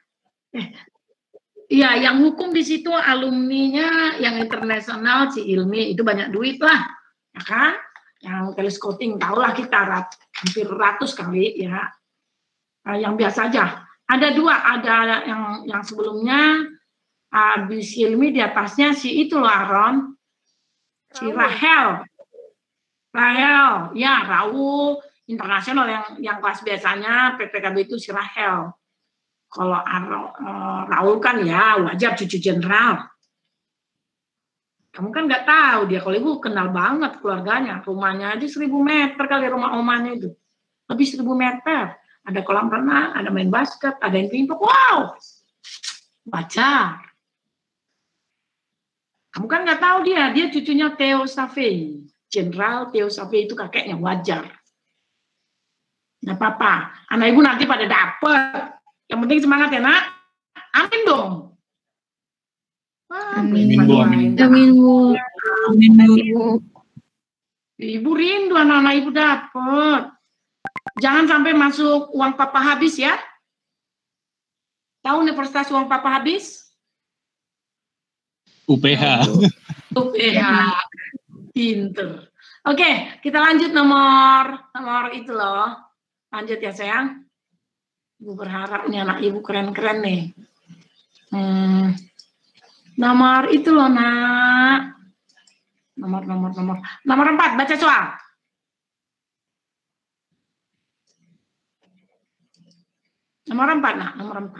Iya, yang hukum di situ alumninya yang internasional, si Ilmi itu banyak duit lah, ya kan? Yang telescoping tahulah kita hampir 100 kali ya. Yang biasa aja. Ada 2, ada yang sebelumnya habis Ilmi di atasnya si itu loh Aaron, si Rahel, ya Raul internasional yang kelas biasanya PPKB itu si Rahel. Kalau Raul kan ya wajar cucu jenderal. Kamu kan nggak tahu dia, kalau ibu kenal banget keluarganya. Rumahnya aja 1000 meter kali rumah omanya itu. Lebih 1000 meter. Ada kolam renang, ada main basket, ada yang timpuk. Wow! Baca. Kamu kan nggak tahu dia cucunya Theo Safi. Jenderal Theo Safi itu kakeknya, wajar. Nggak apa-apa. Anak ibu nanti pada dapet. Yang penting semangat ya nak. Amin dong. Amin. Bu. Amin, Bu. Amin, Bu. Bu. Ibu rindu anak-anak ibu dapet. Jangan sampai masuk uang papa habis ya. Tahu universitas uang papa habis? UPH. UPH. Pinter. Oke, kita lanjut nomor itu loh. Lanjut ya sayang. Ibu berharap nih anak ibu keren-keren nih. Nomor itu loh nak. Nomor 4, baca soal. Nomor 4 nak, nomor 4.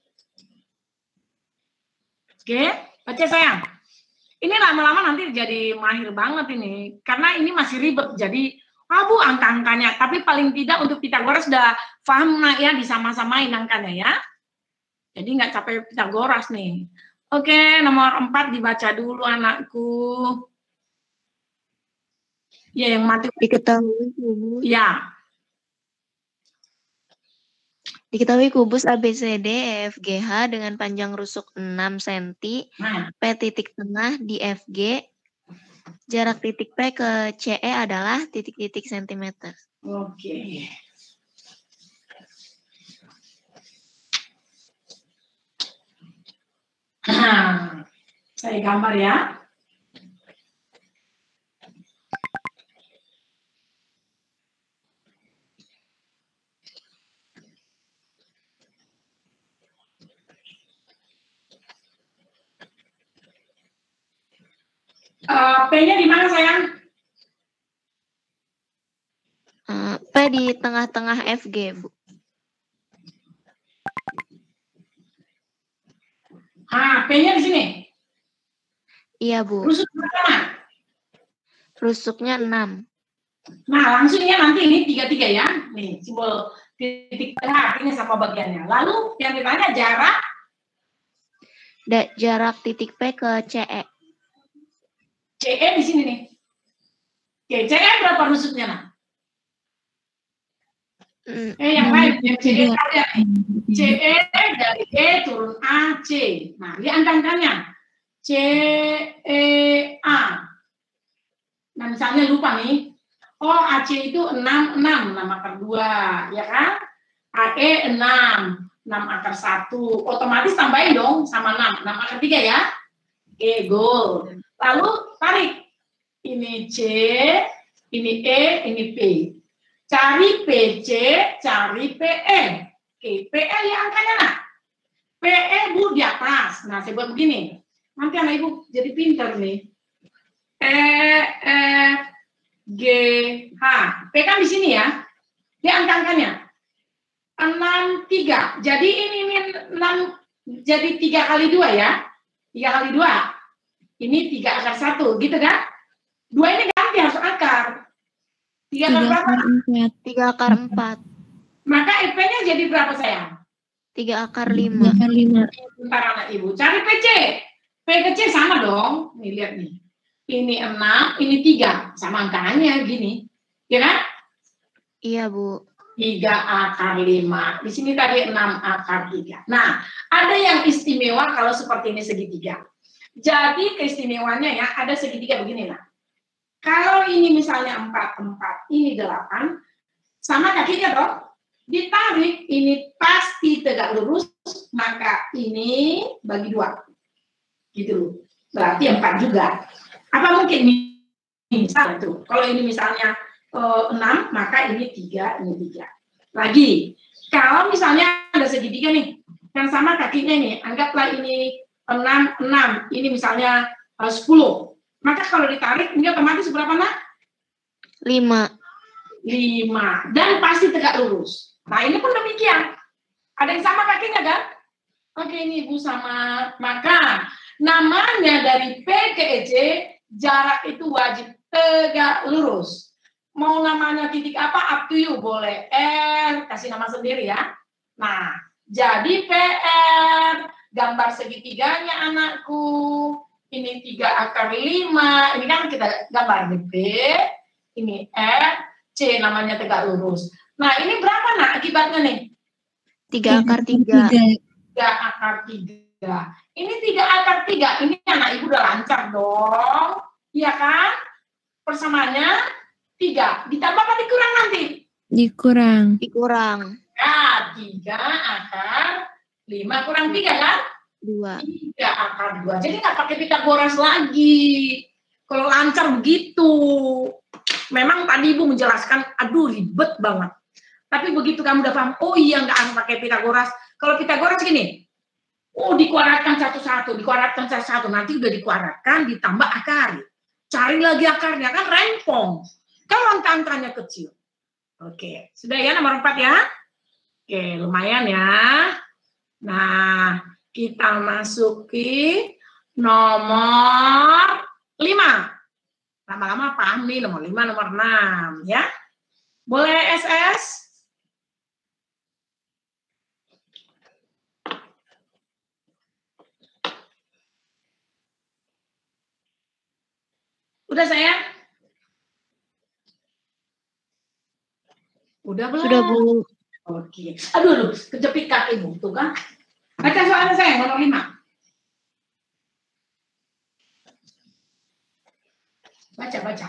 Oke, baca sayang. Ini lama-lama nanti jadi mahir banget ini. Karena ini masih ribet, jadi Bu angka-angkanya. Tapi paling tidak untuk Pitagoras sudah paham nak ya, disama-samain angkanya ya. Jadi nggak capek Pitagoras nih. Oke, nomor 4 dibaca dulu anakku. Ya, yang mati. Diketahui kubus, Ya, diketahui kubus ABCD EFGH dengan panjang rusuk 6 cm, nah, P titik tengah di FG, jarak titik P ke CE adalah titik-titik sentimeter. oke. Saya gambar ya. P-nya di mana sayang? P di tengah-tengah FG, Bu. P-nya di sini. Iya, Bu. Rusuk pertama. Rusuknya 6. Nah, langsung ya nanti ini 3 ya. Nih, simbol titik tengah ini sama bagiannya. Lalu yang ditanya jarak. Jarak titik P ke CE. CE di sini nih. Oke, CE berapa rusuknya nah? Yang lain, yang CE ada nih. CE dari E turun A, C. Nah, lihat angka-angkanya. CEA. Nah, misalnya lupa nih. Oh, AC itu 6 akar 2, ya kan? AE 6 akar 1. Otomatis tambahin dong sama 6 akar 3 ya. Oke, goal. Lalu tarik. Ini C, ini E, ini P. Cari PC, cari PE. Oke, PE ya angkanya nah. PE Bu di atas. Nah, saya buat begini. Nanti anak ibu jadi pinter nih. E, F, G, H. P kan di sini ya. Dia angka-angkanya. 6, 3. Jadi ini 6, jadi 3 kali 2 ya. 3 kali 2. Ini 3 akar 1, gitu kan? 2 ini ganti harus akar. 3 akar berapa? 3 akar 4. Maka EP-nya jadi berapa sayang? 3 akar 5. 3 akar 5. Bentar anak ibu. Cari PC. P ke C sama dong. Nih lihat nih. Ini 6, ini 3. Sama angkanya gini. Ya kan? Iya, Bu. 3 akar 5. Di sini tadi 6 akar 3. Nah, ada yang istimewa kalau seperti ini segitiga. Jadi keistimewaannya ya, ada segitiga begini lah. Kalau ini misalnya 4, ini 8, sama kakinya dong. Ditarik, ini pasti tegak lurus, maka ini bagi 2. Gitu. Berarti 4 juga. Apa mungkin misal itu? Kalau ini misalnya 6, maka ini 3, ini 3. Lagi, kalau misalnya ada segitiga nih, yang sama kakinya nih, anggaplah ini 6, ini misalnya 10. Maka kalau ditarik, ini otomatis berapa, nak? 5. 5. Dan pasti tegak lurus. Nah, ini pun demikian. Ada yang sama kakinya, kan? Oke, ini Ibu sama. Maka, namanya dari P ke EC, jarak itu wajib tegak lurus. Mau namanya titik apa, up to you. Boleh R, kasih nama sendiri ya. Nah, jadi PR, gambar segitiganya anakku. Ini 3/5, ini kan kita gambar B, ini R, C namanya tegak lurus. Nah, ini berapa nak akibatnya nih? 3/3. 3/3. Ini 3/3, ini anak ibu udah lancar dong. Iya kan? Persamaannya 3. Ditambah apa dikurang nanti? Dikurang. Ya, 3/5 kurang 3 kan? 2. 3/2. Jadi nggak pakai Pitagoras lagi. Kalau lancar begitu. Memang tadi Ibu menjelaskan, aduh ribet banget. Tapi begitu kamu udah paham, oh iya nggak harus pakai Pitagoras. Kalau Pitagoras gini, oh dikuadratkan satu-satu, nanti udah dikuadratkan, ditambah akar. Cari lagi akarnya, kan rempong. Kalau angka-angkanya kecil. Oke, sudah ya nomor 4 ya? Oke, lumayan ya. Nah, kita masuki nomor 5. Lama-lama paham nih, nomor 5, nomor 6 ya. Boleh SS? Udah sayang? Udah belum? Sudah, Bu. Oke. Aduh, kejepit kakimu tuh kan. Baca soalnya sayang, nomor 5. Baca.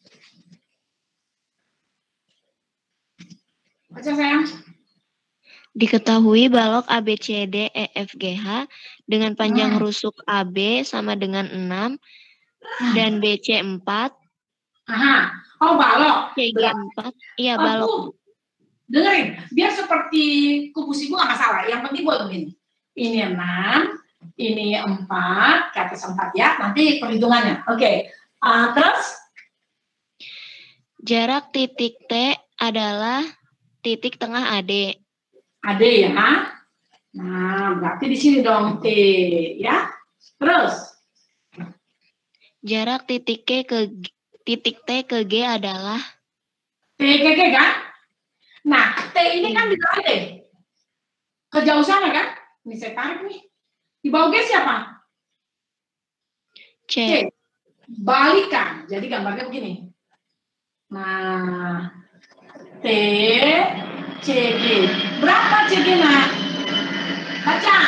Baca sayang. Diketahui balok ABCD EFGH dengan panjang rusuk AB sama dengan 6 dan BC 4. Aha. Oh, balok. CG 4. Iya, balok. Oh, dengerin, biar seperti kubus Ibu nggak masalah. Yang penting buat begini. Ini 6, ini 4, ke atas 4 ya. Nanti perhitungannya. Oke. Terus? Jarak titik T adalah titik tengah AD. AD ya. Nah, berarti di sini dong T ya. Terus? Jarak titik T ke G adalah T ke G kan? Nah, T ini kan di bawah T. Kejauh sana kan? Ini saya tarik nih. Di bawah G siapa? C. Balikan. Jadi gambarnya begini. Nah, T, C, G. Berapa C, G, nak? Baca.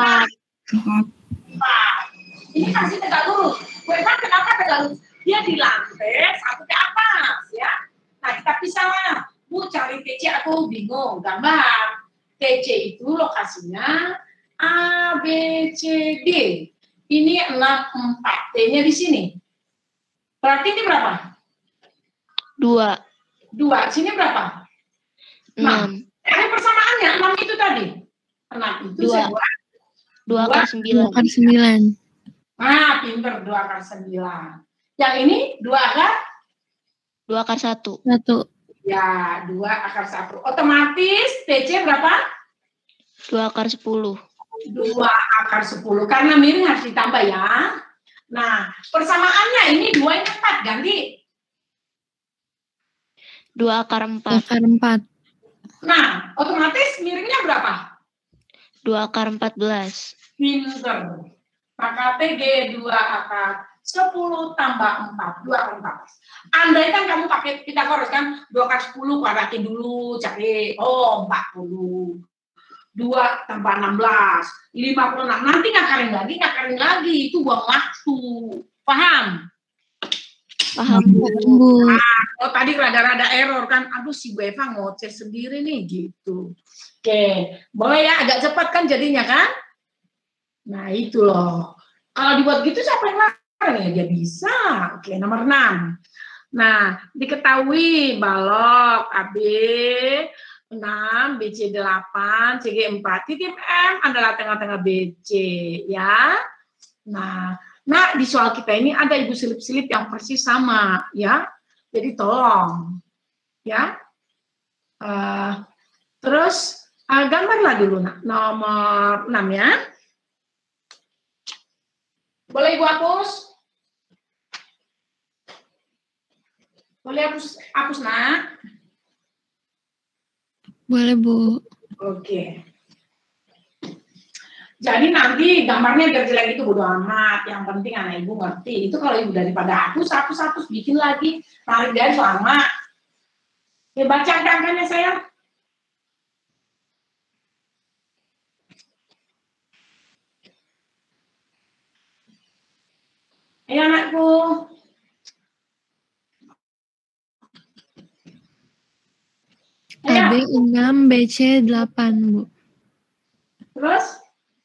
4. Ini kasih tegak lurus. Memang kenapa tegak lurus? Dia di lantai, satu ke atas, ya. Nah, kita pisah lah. Bu, cari TC, aku bingung. Gambar. TC itu lokasinya A, B, C, D. Ini 6, 4. T-nya di sini. Berarti ini berapa? 2. Sini berapa? 6. Ini persamaannya, 6 itu tadi. 6 itu 2. saya buat 2/9. 2/9. Nah, pinter 2/9. Yang ini 2/1. 1. Ya, 2/1. Otomatis TC berapa? 2/10. 2/10. Karena miring harus ditambah ya. Nah, persamaannya ini 2 ini 4, ganti. 2/4. 2/4. Nah, otomatis miringnya berapa? 2/14. Pinter. Maka TG 2/10 tambah 4, 2/14. Andai kan kamu pakai Pitagoras kan, 2/10 kuadratin dulu, cari, 40. 2 tambah 16, 56. Nanti ngakarin lagi, itu buang waktu. Paham? Paham, Bu. Bu. Oh, tadi rada-rada error kan. Aduh, si Bu Eva ngoceh sendiri nih, gitu. Oke, boleh ya, agak cepat kan jadinya kan? Nah, itu loh. Kalau dibuat gitu, siapa yang larang ya? Dia bisa. Oke, nomor 6. Nah, diketahui balok AB 6, BC 8, CG 4, titik M adalah tengah-tengah BC, ya. Nah, di soal kita ini ada ibu silip-silip yang persis sama, ya. Jadi tolong, ya. Terus gambarlah dulu, nomor 6 ya. Boleh Ibu hapus? Boleh hapus nak? Boleh, Bu. Oke. Jadi nanti gambarnya biar jelek itu bodo amat. Yang penting anak ibu ngerti. Itu kalau ibu daripada hapus, bikin lagi. Tarik garis lama. Ya baca angka-angkanya saya. Ayo anakku. AB 6, BC 8, Bu. Terus?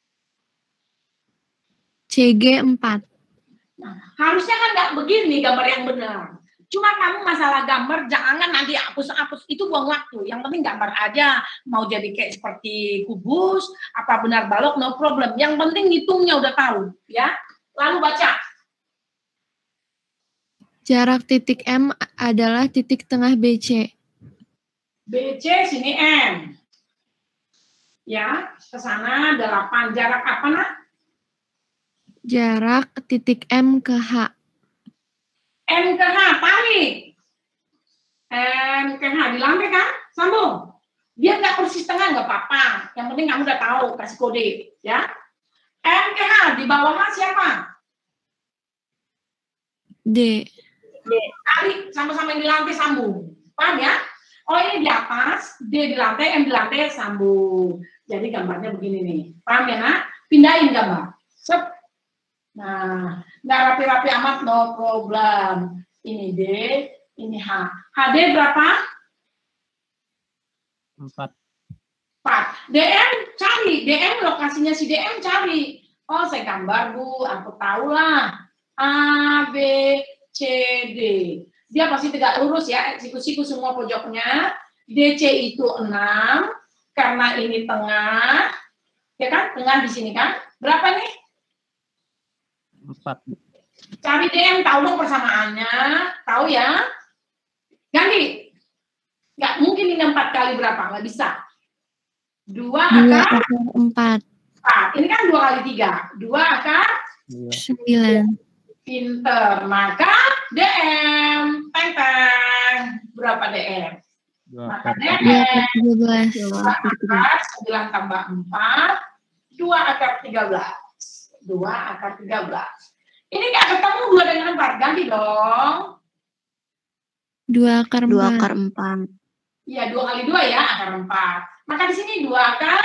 CG 4. Nah, harusnya kan nggak begini gambar yang benar. Cuma kamu masalah gambar, jangan nanti hapus-hapus. Itu buang waktu. Yang penting gambar aja. Mau jadi kayak seperti kubus, apa benar balok, no problem. Yang penting hitungnya udah tahu. Ya. Lalu baca. Jarak titik M adalah titik tengah BC. BC sini M. Ya, ke sana 8. Jarak apa, nak? Jarak titik M ke H. M ke H, tarik. M ke H, di lantai kan? Sambung. Dia nggak persis tengah, nggak apa-apa. Yang penting kamu udah tahu, kasih kode. Ya. M ke H, di bawah H siapa? D. Tarik, sama-sama yang di lantai sambung. Paham ya? Oh ini di atas, D di lantai, M di lantai, sambung. Jadi gambarnya begini nih. Paham ya, nak? Pindahin gambar. Sep. Nah, nggak rapi-rapi amat, no problem. Ini D, ini H. HD berapa? 4. 4. DM cari. DM lokasinya si DM cari. Oh, saya gambar, Bu. Aku tahu lah. A, B, C, D. Dia pasti tegak lurus ya. Siku-siku semua pojoknya. DC itu 6. Karena ini tengah. Ya kan? Tengah di sini kan? Berapa nih? 4. Cari DM, tahu dong persamaannya. Tahu ya? Ganti. Nggak mungkin ini 4 kali berapa? Nggak bisa. 2 akar 4. 4. Ini kan 2 kali 3. 2 akar 9. Pinter. Maka DM. Teng-teng. Berapa DM? Maka DM. 13. 2 akar 9 tambah 4. 2 akar 13. 2 akar 13. Ini nggak ketemu 2 dengan 4. Ganti dong. 2 akar 4. 2 akar 4. Iya, 2 kali 2 ya, akar 4. Maka di sini 2 akar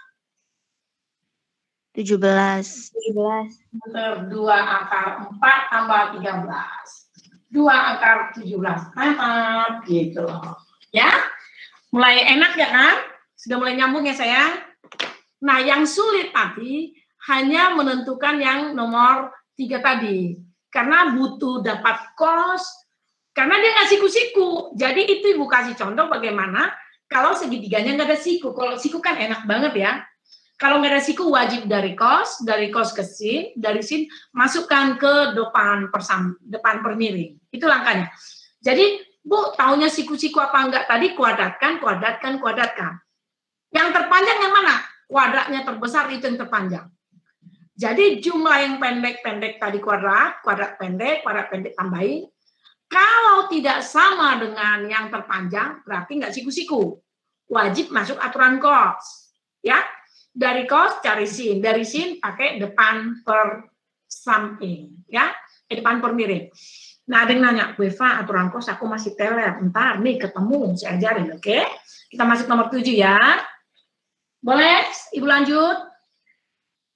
17. Bener, 2 akar 4 tambah 13. 2 akar 17. Mantap, gitu loh. Ya, mulai enak ya kan? Sudah mulai nyambung ya sayang? Nah, yang sulit tadi hanya menentukan yang nomor 3 tadi. Karena butuh dapat kos, karena dia nggak siku-siku. Jadi itu Ibu kasih contoh bagaimana kalau segitiganya nggak ada siku. Kalau siku kan enak banget ya. Kalau nggak ada siku wajib dari kos ke sin, dari sin masukkan ke depan permiring. Itu langkahnya. Jadi Bu, taunya siku-siku apa enggak tadi? Kuadratkan. Yang terpanjang yang mana? Kuadratnya terbesar itu yang terpanjang. Jadi jumlah yang pendek-pendek tadi kuadrat pendek tambahin. Kalau tidak sama dengan yang terpanjang, berarti nggak siku-siku. Wajib masuk aturan kos. Ya, dari kos cari sin, dari sin pakai depan per samping, ya, depan per miring. Nah, ada yang nanya, Bu Eva, aturan kos aku masih teler. Ntar nih ketemu, saya ajarin, oke? Kita masuk nomor 7 ya. Boleh, Ibu lanjut?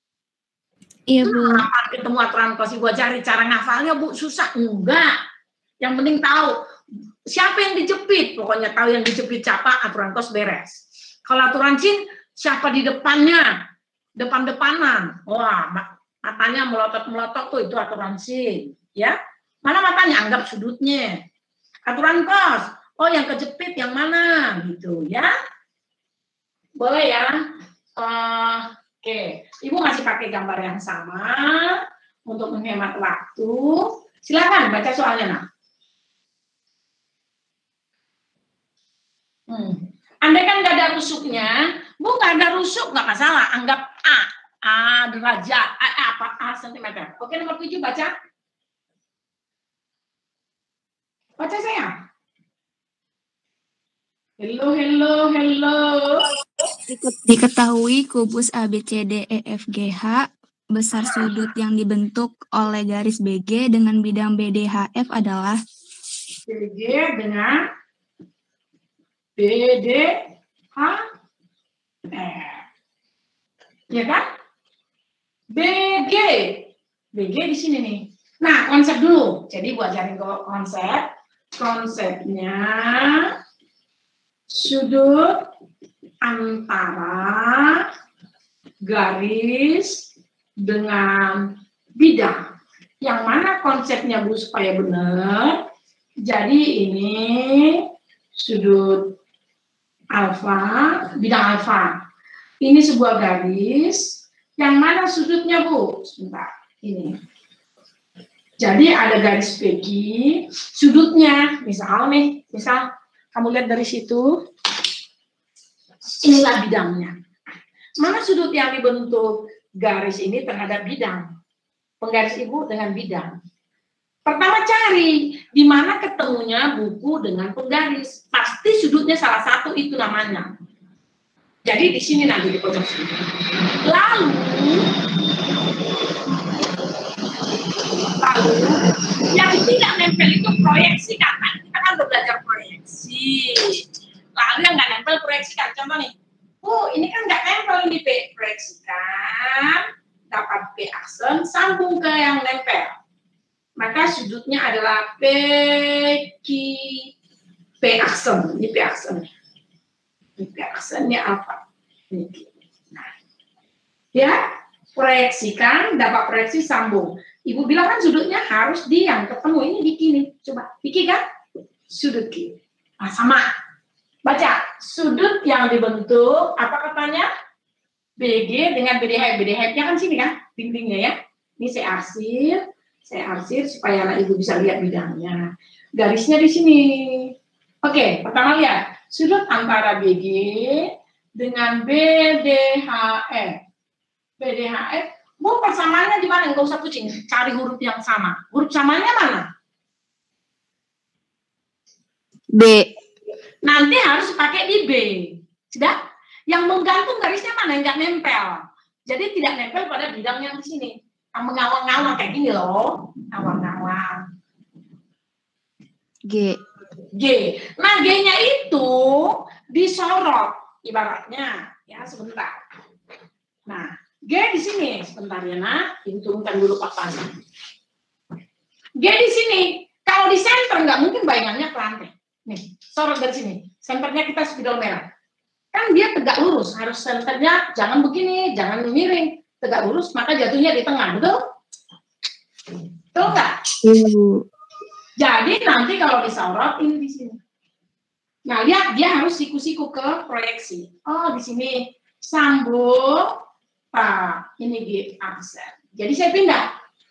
Iya, Bu. Kapan ketemu aturan kos, Ibu cari cara ngafalnya, Bu, susah. Enggak. Yang penting tahu siapa yang dijepit, pokoknya tahu yang dijepit siapa, aturan kos beres. Kalau aturan sin, siapa di depannya, depan-depanan, wah matanya melotot-melotot tuh itu aturan sin, ya. Mana matanya, anggap sudutnya. Aturan kos, oh yang kejepit yang mana, gitu ya. Boleh ya. Oke, Ibu masih pakai gambar yang sama untuk menghemat waktu. Silakan baca soalnya, nak. Andai kan nggak ada rusuknya, Bu nggak ada rusuk nggak masalah, anggap A derajat, A sentimeter. Oke, nomor 7 baca. Baca saya. Hello. Diketahui kubus ABCDEFGH besar sudut yang dibentuk oleh garis BG dengan bidang BDHF adalah BG dengan BDHF. Ya kan? BG di sini nih. Nah, konsep dulu. Jadi buat ajarin konsep. Konsepnya sudut antara garis dengan bidang. Yang mana konsepnya, Bu, supaya benar. Jadi ini sudut alfa, bidang alfa. Ini sebuah garis. Yang mana sudutnya, Bu? Sebentar. Ini. Jadi ada garis PQ, sudutnya. Misal kamu lihat dari situ. Inilah bidangnya. Mana sudut yang dibentuk garis ini terhadap bidang? Penggaris Ibu dengan bidang. Pertama cari di mana ketemunya buku dengan penggaris. Pasti sudutnya salah satu itu namanya. Jadi di sini nanti di pojok sini. Lalu yang tidak nempel itu proyeksi kan? Kita kan belajar proyeksi. Lalu yang nggak nempel proyeksikan. Contoh nih, ini kan nggak nempel ini P. Proyeksikan, dapat P aksen, sambung ke yang nempel. Maka sudutnya adalah P aksen. Ini P aksen. Ini P aksennya apa? Nah, ya, proyeksikan, dapat proyeksi, sambung. Ibu bilang kan sudutnya harus di yang ketemu. Ini di kiri. Coba, di kiri kan? Sudut kiri. Nah, sama. Baca, sudut yang dibentuk, apa katanya? BG dengan BDH. BDH-nya kan sini kan? Dindingnya ya. Ini saya arsir supaya anak Ibu bisa lihat bidangnya. Garisnya di sini. Oke, pertama lihat. Sudut antara BG dengan BDHF. BDHF, Bu, persamaannya di mana? Enggak usah pusing. Cari huruf yang sama. Huruf samanya mana? B. Nanti harus pakai di B. Sudah? Yang menggantung garisnya mana? Enggak nempel. Jadi tidak nempel pada bidang yang di sini. Yang mengawang-awang kayak gini loh. Awang-awang. G. Nah, G-nya itu disorot. Ibaratnya. Ya, sebentar. Nah, G di sini. Sebentar ya, nak. Turunkan dulu papannya. G di sini. Kalau di center, nggak mungkin bayangannya ke lantai. Nih, sorot dari sini. Senternya kita spidol merah. Kan dia tegak lurus. Harus senternya jangan begini, jangan miring. Tegak lurus, maka jatuhnya di tengah. Betul? Betul nggak? Jadi nanti kalau disorot, ini di sini. Nah, lihat, dia harus siku-siku ke proyeksi. Oh, di sini. Sambung. Ini G aksen. Jadi saya pindah.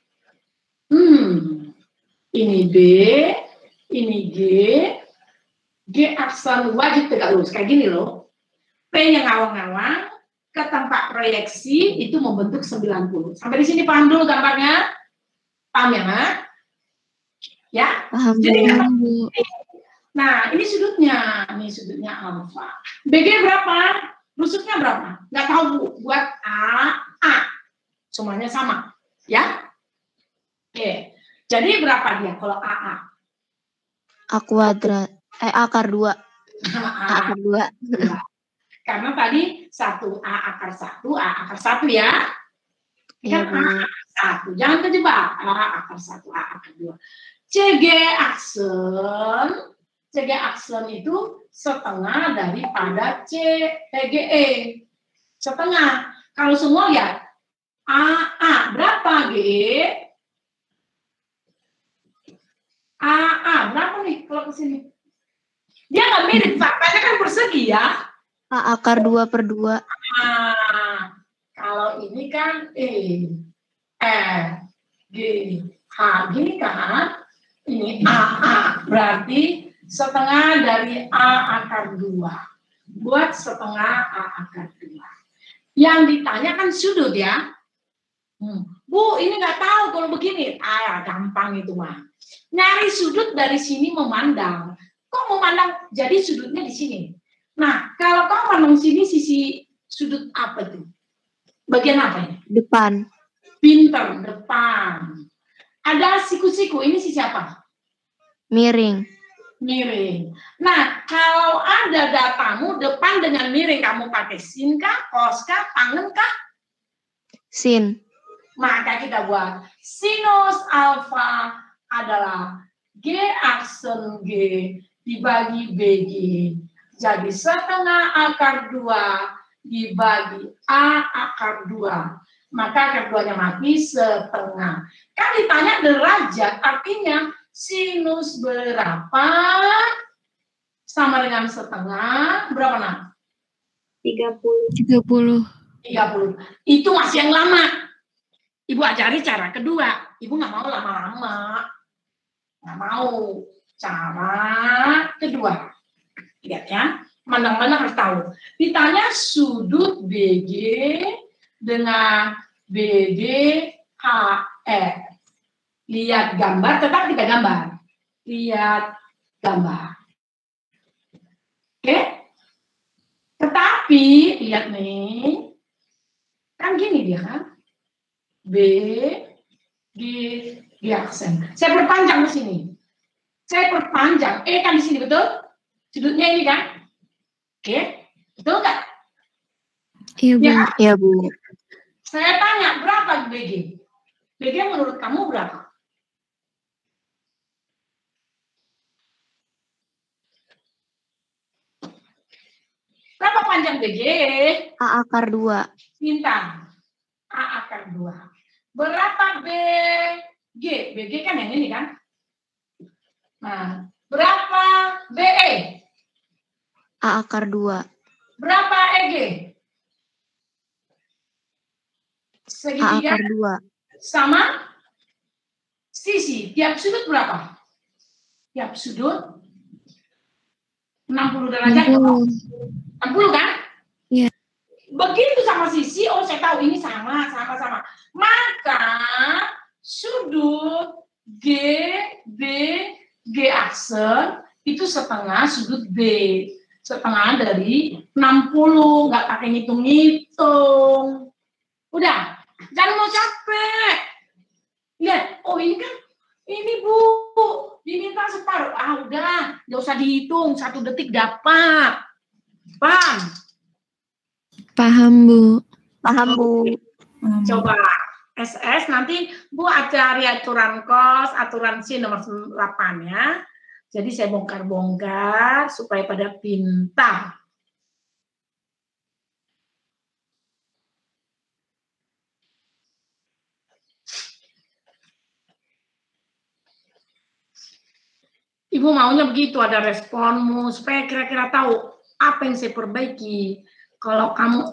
Ini B, ini G aksen wajib tegak lurus. Kayak gini loh. P yang ngawang-ngawang ke tempat proyeksi itu membentuk 90. Sampai di sini paham dulu gambarnya? Paham ya, Nak? Ya? Paham. Jadi, nah, ini sudutnya. Ini sudutnya alfa. BG berapa? Rusuknya berapa? Nggak tahu, Bu. Buat A. Semuanya sama. Ya? Oke. Jadi berapa dia kalau AA? A kuadrat. Akar 2. Akar 2. Karena tadi 1A akar 1, A akar 1 ya. Ini kan A akar 1. Jangan kejebak. A akar 1, A akar 2. CG aksen itu setengah daripada CGE. Setengah. Kalau semua lihat, AA berapa G? AA berapa nih kalau ke sini? Dia nggak mirip, faktanya kan persegi ya. A akar 2/2. Nah, kalau ini kan G, H, gini kan? Ini AA, berarti setengah dari A akar 2. Buat setengah A akar 2. Yang ditanya kan sudut ya. Bu, ini nggak tahu kalau begini. Gampang itu mah. Nyari sudut dari sini memandang. Kok memandang? Jadi sudutnya di sini. Nah, kalau kau memandang sini sisi sudut apa itu? Bagian apa ini? Depan. Pinter, depan. Ada siku-siku, ini sisi apa? Miring. Miring. Nah, kalau ada datamu depan dengan miring, kamu pakai sin kah, cos kah, tangen kah? Sin. Maka kita buat sinus alfa adalah G aksen G dibagi BG. Jadi setengah akar 2 dibagi A akar 2. Maka akar 2-nya mati setengah. Kan ditanya derajat, artinya sinus berapa sama dengan setengah, berapa nak? 30. 30. Itu masih yang lama. Ibu ajari cara kedua. Ibu nggak mau lama-lama. Nggak mau. Cara kedua. Lihat ya. Mandang-mandang harus tahu. Ditanya sudut BG dengan BD HF. Lihat gambar, tetap kita gambar. Lihat gambar. Oke? Tetapi, lihat nih. Kan gini dia kan. B, G, G aksen. Saya perpanjang di sini. Saya perpanjang. E kan di sini, betul? Sudutnya ini kan? Oke, betul nggak? Iya, Bu. Ya. Ya, Bu. Saya tanya, berapa BG? BG menurut kamu berapa? Berapa panjang BG? A akar 2. Bintang. A akar 2. Berapa BG? BG kan yang ini kan? Nah, berapa BE? A akar 2. Berapa EG? A Segitiga akar 2. sama sisi. Tiap sudut berapa? Tiap sudut 60 derajat. 60 kan? Iya. Begitu sama sisi, oh saya tahu ini sama. Maka sudut G, B, G aksen itu setengah sudut B. Setengah dari 60, nggak pakai ngitung-ngitung. Udah, jangan mau capek. Lihat, oh ini kan, ini Bu, diminta separuh. Udah, nggak usah dihitung, 1 detik dapat. Paham? Paham, Bu. Paham, Bu. Coba SS nanti Bu cari aturan kos, aturan sin nomor 8 ya. Jadi saya bongkar-bongkar supaya pada pintar. Ibu maunya begitu, ada responmu supaya kira-kira tahu apa yang saya perbaiki. Kalau kamu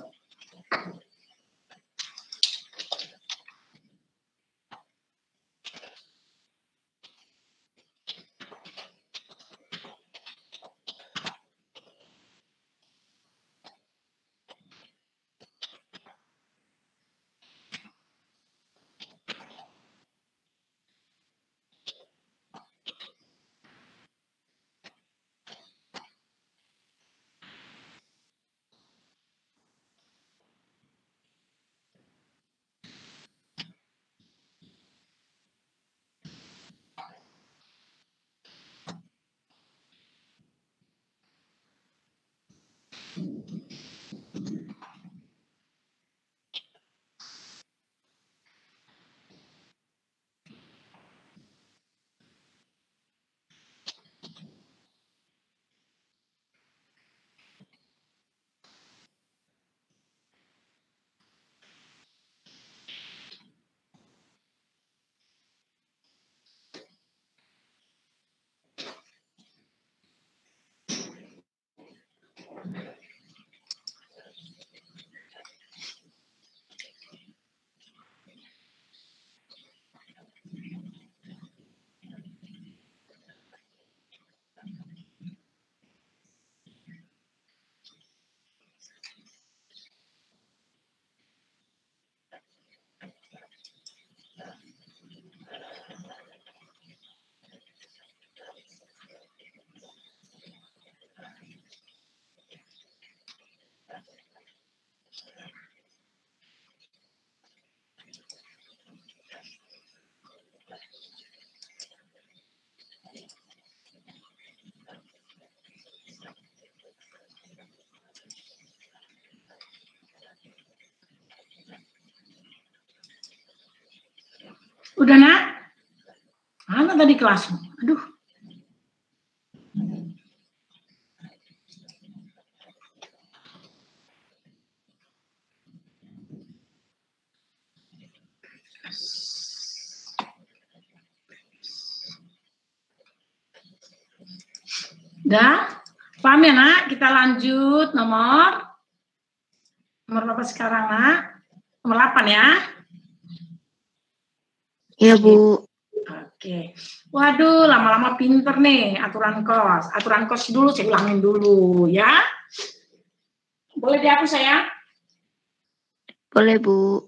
Udah nak? Mana tadi kelasmu? Aduh. Udah? Paham ya nak? Kita lanjut nomor berapa sekarang nak? Nomor 8 ya? Iya, Bu. Oke. Waduh, lama-lama pinter nih aturan kos. Aturan kos dulu, saya ulangin dulu ya. Boleh dihapus saya? Boleh, Bu.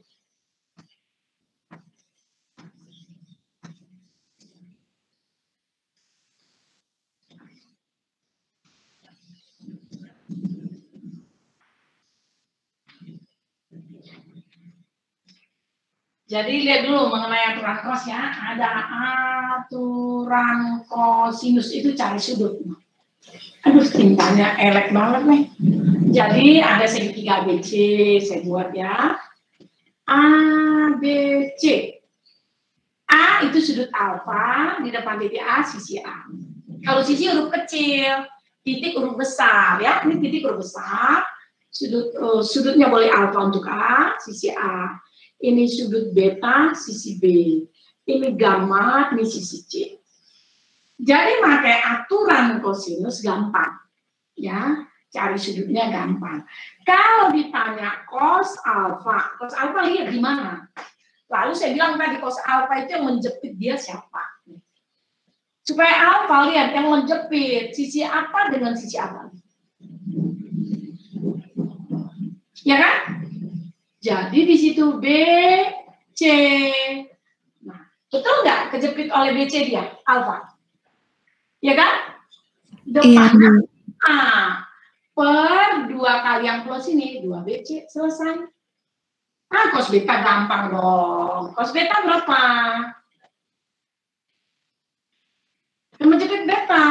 Jadi lihat dulu mengenai aturan kos ya. Ada aturan kosinus itu cari sudut. Aduh, tintanya elek banget nih. Jadi ada segitiga ABC, saya buat ya. ABC. A itu sudut alfa, di depan titik A sisi A. Kalau sisi huruf kecil, titik huruf besar ya. Ini titik huruf besar. Sudutnya boleh alfa untuk A, sisi A. Ini sudut beta, sisi B. Ini gamma, ini sisi C. Jadi pakai aturan kosinus gampang. Ya, cari sudutnya gampang. Kalau ditanya cos alfa lihat di mana? Lalu saya bilang tadi cos alfa itu yang menjepit dia siapa? Supaya alfa lihat yang menjepit sisi apa dengan sisi apa? Ya kan? Jadi di situ B, C. Nah, betul nggak kejepit oleh BC dia, alfa? Ya kan? Depannya A per 2 kali yang plus ini, 2BC, selesai. Ah, cos beta gampang dong. Cos beta berapa? Yang menjepit beta.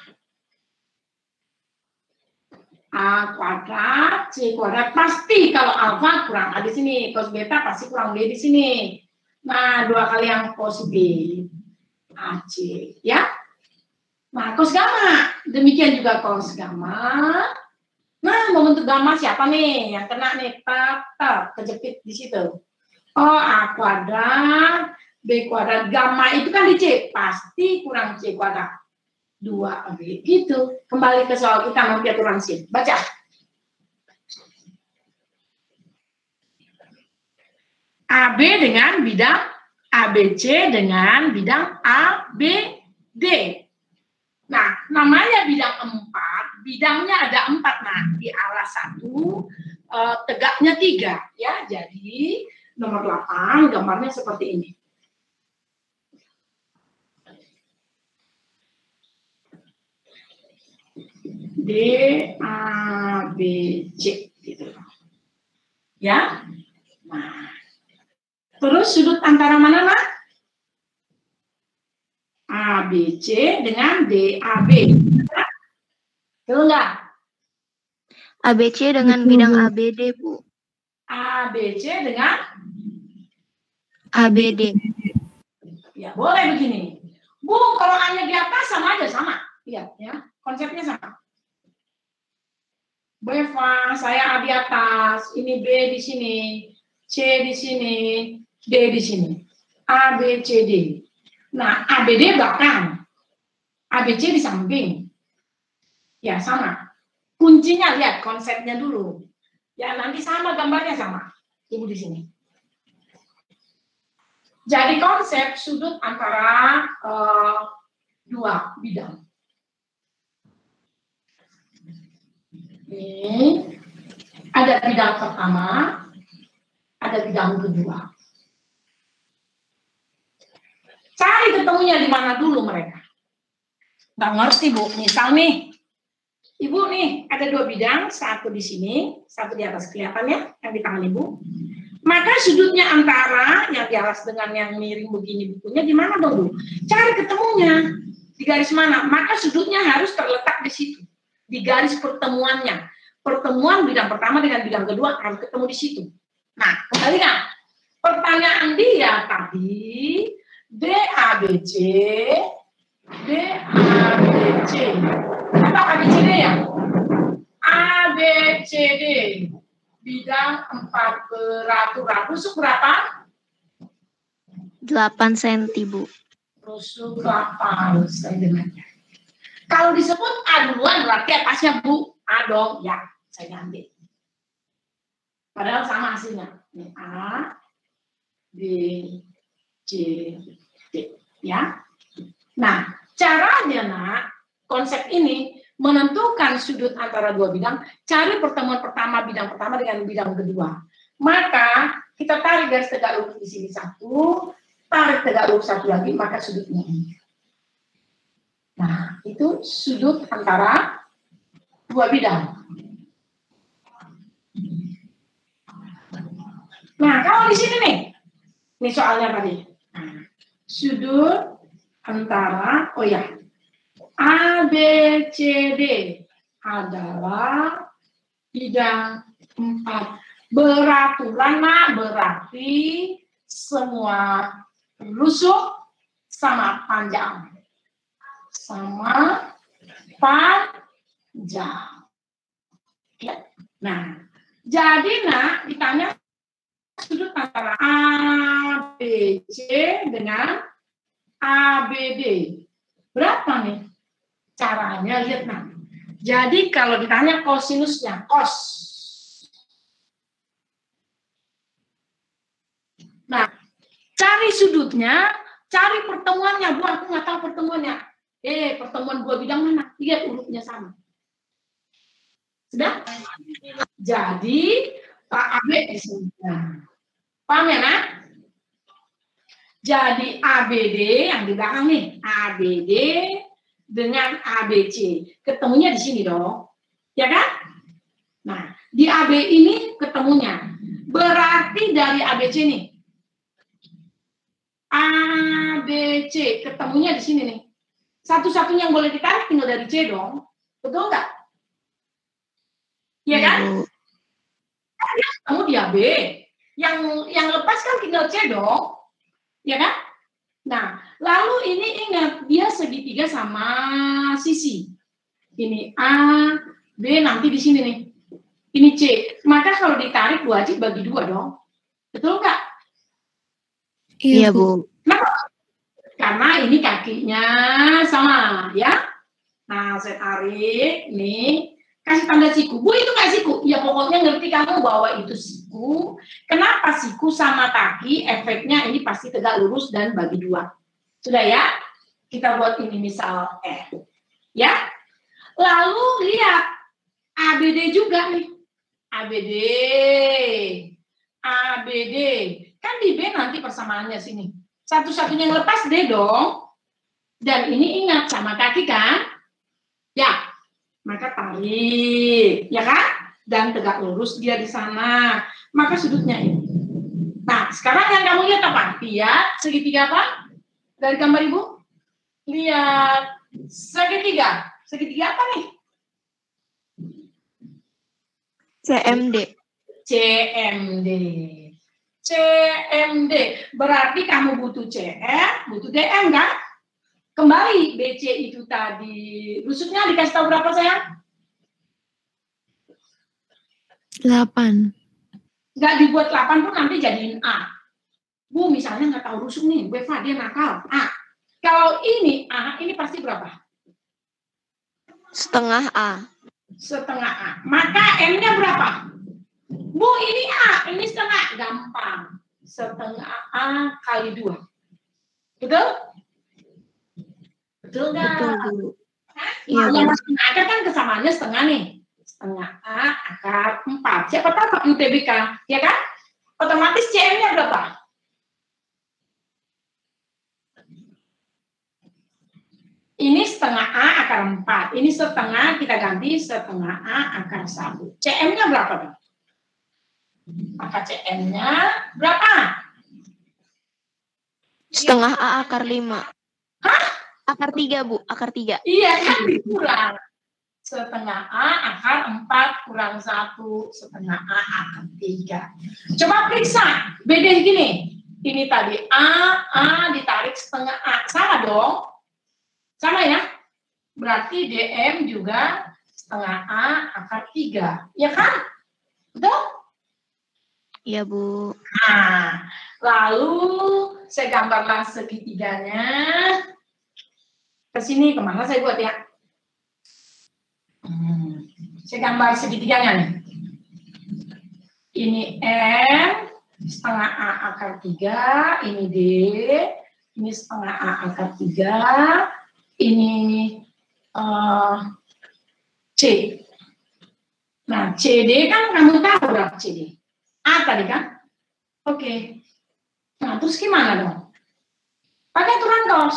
A kuadrat, C kuadrat, pasti kalau alfa kurang A di sini, cos beta pasti kurang B di sini. Nah, 2 kali yang positif, AC, ya. Nah, cos gamma, demikian juga cos gamma. Nah, membentuk gamma siapa nih yang kena nih? Tetap kejepit di situ. Oh, A kuadrat, B kuadrat, gamma itu kan di C, pasti kurang C kuadrat. 2, gitu. Kembali ke soal kita nanti aturan sin. Baca. AB dengan bidang ABC dengan bidang ABD. Nah, namanya bidang 4, bidangnya ada 4. Nah, di alas 1, tegaknya 3. Ya, jadi nomor 8 gambarnya seperti ini. D, A, B, C gitu. Ya. Nah. Terus sudut antara mana, Nak? A, B, C dengan D, A, B. Betul nggak? ABC dengan bidang ABD, Bu. A, B, C dengan ABD. Ya, boleh begini. Bu, kalau A-nya di atas sama aja, sama. Lihat ya, konsepnya sama. Beva, saya A di atas, ini B di sini, C di sini, D di sini. A, B, C, D. Nah, ABD belakang, ABC di samping. Ya, sama. Kuncinya lihat konsepnya dulu. Ya, nanti sama gambarnya sama. Ibu di sini. Jadi konsep sudut antara 2 bidang. Ini ada bidang pertama, ada bidang kedua. Cari ketemunya di mana dulu mereka. Nggak ngerti, Bu. Misal nih, Ibu nih ada 2 bidang, satu di sini, satu di atas, kelihatan ya, yang di tangan Ibu. Maka sudutnya antara yang di atas dengan yang miring begini bukunya di mana dong, Bu? Cari ketemunya di garis mana? Maka sudutnya harus terletak di situ. Di garis pertemuannya. Pertemuan bidang pertama dengan bidang kedua harus ketemu di situ. Nah, kembalikan. Pertanyaan dia tadi, DABC, apa ABCD ya? ABCD, bidang 4 beraturan. Rusuk berapa? 8 cm, Bu. Rusuk 8 cm. Kalau disebut A duluan berarti atasnya Bu. A dong, ya, saya ambil. Padahal sama hasilnya. Ini A, B, C, D. Ya. Nah, caranya nak, konsep ini menentukan sudut antara dua bidang, cari pertemuan pertama bidang pertama dengan bidang kedua. Maka kita tarik garis tegak lurus di sini satu, tarik tegak lurus satu lagi, maka sudutnya ini. Nah, itu sudut antara dua bidang. Nah, kalau di sini nih, ini soalnya tadi. Nah, sudut antara, oh ya, ABCD adalah bidang 4 beraturan, nah, berarti semua rusuk sama panjang. Sama panjang. Ya. Nah, jadi nak ditanya sudut antara ABC dengan ABD. Berapa nih? Caranya lihat nah. Jadi kalau ditanya kosinusnya, cos. Nah, cari sudutnya, cari pertemuannya. Bu, aku nggak tahu pertemuannya. Pertemuan dua bidang mana? Lihat urutnya sama. Sudah? Jadi, Pak AB di sini. Nah, paham ya, nak? Jadi ABD yang di belakang nih, ABD dengan ABC. Ketemunya di sini dong. Ya kan? Nah, di AB ini ketemunya. Berarti dari ABC nih. ABC ketemunya di sini nih. Satu-satunya yang boleh ditarik tinggal dari C dong. Betul nggak? Ya kan? Kamu di AB. Yang lepas kan tinggal C dong. Ya kan? Nah, lalu ini ingat, dia segitiga sama sisi. Ini A, B, nanti di sini nih. Ini C. Maka kalau ditarik wajib bagi dua dong. Betul nggak? Iya, Bu. Nah, karena ini kakinya sama, ya. Nah, saya tarik, nih. Kasih tanda siku. Bu, itu nggak siku? Ya, pokoknya ngerti kamu bahwa itu siku. Kenapa siku sama kaki? Efeknya ini pasti tegak lurus dan bagi dua. Sudah ya? Kita buat ini misal F. Ya? Lalu lihat. ABD juga nih. ABD. ABD. Kan di B nanti persamaannya sini. Satu-satunya yang lepas D dong. Dan ini ingat sama kaki kan? Ya. Maka tarik, ya kan? Dan tegak lurus dia di sana. Maka sudutnya ini. Nah, sekarang yang kamu lihat apa? Lihat segitiga apa? Dari gambar Ibu? Lihat segitiga. Segitiga apa nih? CMD. CMD. CMD. Berarti kamu butuh CM, butuh DM kan? Kembali BC itu tadi. Rusuknya dikasih tahu berapa sayang? 8. Nggak dibuat 8 pun nanti jadiin A. Bu, misalnya nggak tahu rusuk nih, Beva dia nakal. A. Kalau ini A, ini pasti berapa? Setengah A. Setengah A. Maka M-nya berapa? Bu, ini A, ini setengah. Gampang. Setengah A kali 2. Betul? Betul nggak? Betul, Bu. Iya, Iya, Bu. masih ada kan kesamaannya setengah nih. Setengah A akar 4. Siapa tahu pakai UTBK, ya kan? Otomatis CM-nya berapa? Ini setengah A akar 4. Ini setengah, kita ganti setengah A akar 1. CM-nya berapa dong? Maka CM-nya berapa? Setengah A akar 5. Hah? Akar 3, Bu. Akar 3. Iya kan kurang. setengah A akar 4 kurang 1 setengah A akar 3. Coba periksa, beda gini. Ini tadi A ditarik setengah A. Sama dong? Sama ya? Berarti DM juga setengah A akar 3. Ya kan? Betul? Iya, Bu. Nah, lalu saya gambarlah segitiganya. Ke sini, kemana saya buat ya? Saya gambar segitiganya nih. Ini M, setengah A akar 3, ini D, ini setengah A akar 3, ini C. Nah, CD kan kamu tahu berapa CD? A tadi kan? Oke. Nah, terus gimana dong? Pakai aturan cos.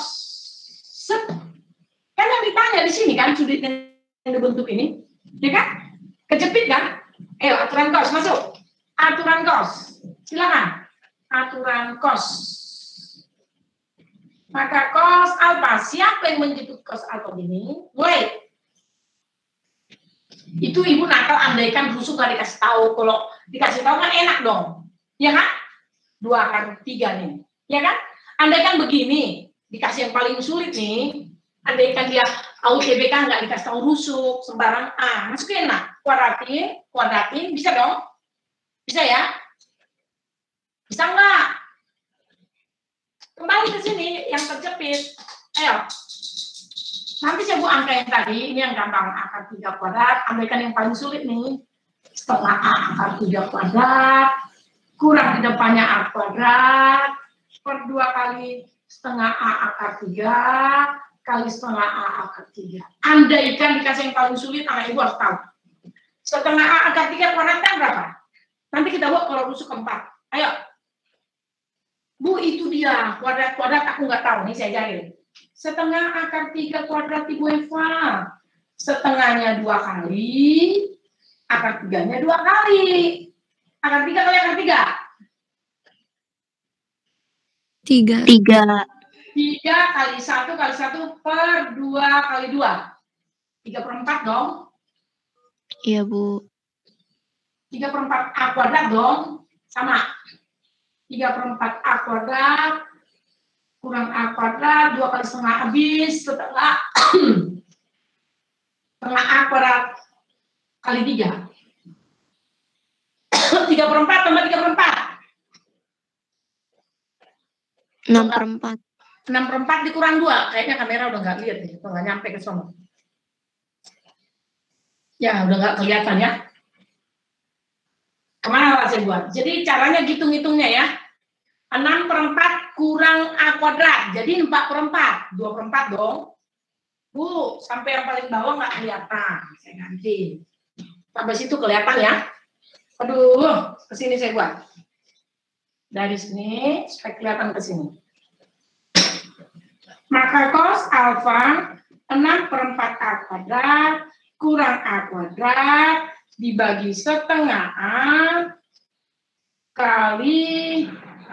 Kan yang ditanya di sini kan, sudut yang dibentuk ini. Ya kan? Kejepit kan? Ayo, aturan cos, masuk. Aturan cos. Silakan. Aturan cos. Maka cos alfa, siapa yang menjemput cos alfa ini? Mulai. Itu ibu nakal andaikan rusuk gak dikasih tahu. Kalau dikasih tahu kan enak dong. Ya kan? 2 akar 3 nih. Ya kan? Andaikan begini, dikasih yang paling sulit nih. Andaikan dia UTBK nggak dikasih tahu rusuk, sembarang A. Masukin enak. Kuadratin, bisa dong? Bisa ya? Bisa nggak? Kembali ke sini, yang terjepit. Ayo. Nanti saya buat angka yang tadi, ini yang gampang, akar 3 kuadrat, ambilkan yang paling sulit nih, setengah A akar 3 kuadrat, kurang di depannya A kuadrat, per 2 kali setengah A akar 3, kali setengah A akar 3. Andaikan dikasih yang paling sulit, anak ibu harus tahu. Setengah A akar 3 kuadrat kan berapa? Nanti kita buat kalau rusuk keempat. Ayo. Bu, itu dia, kuadrat-kuadrat aku nggak tahu, nih saya jahil. Setengah akar 3 kuadrat Ibu Eva. Setengahnya 2 kali, akar 3-nya 2 kali. Akar 3 kali akar 3? 3. 3 kali 1 kali 1 per 2 kali 2. 3/4 dong. Iya, Bu. 3/4 A kuadrat dong. Sama. 3/4 A kuadrat kurang A kuadrat, 2 kali setengah habis, setengah A kuadrat kali 3. 3/4 tambah 3/4. 6/4. 6/4 dikurang 2. Kayaknya kamera udah nggak lihat nih, nggak nyampe ke sana. Ya, udah nggak kelihatan ya. Kemana saya buat? Jadi caranya hitung-hitungnya ya. 6/4 kurang A kuadrat, jadi 4/4, 2/4 dong. Bu, sampai yang paling bawah nggak kelihatan, saya ganti. Sampai situ kelihatan ya. Aduh, ke sini saya buat. Dari sini, supaya kelihatan ke sini. Maka cos alfa 6/4 A kuadrat kurang A kuadrat dibagi setengah A kali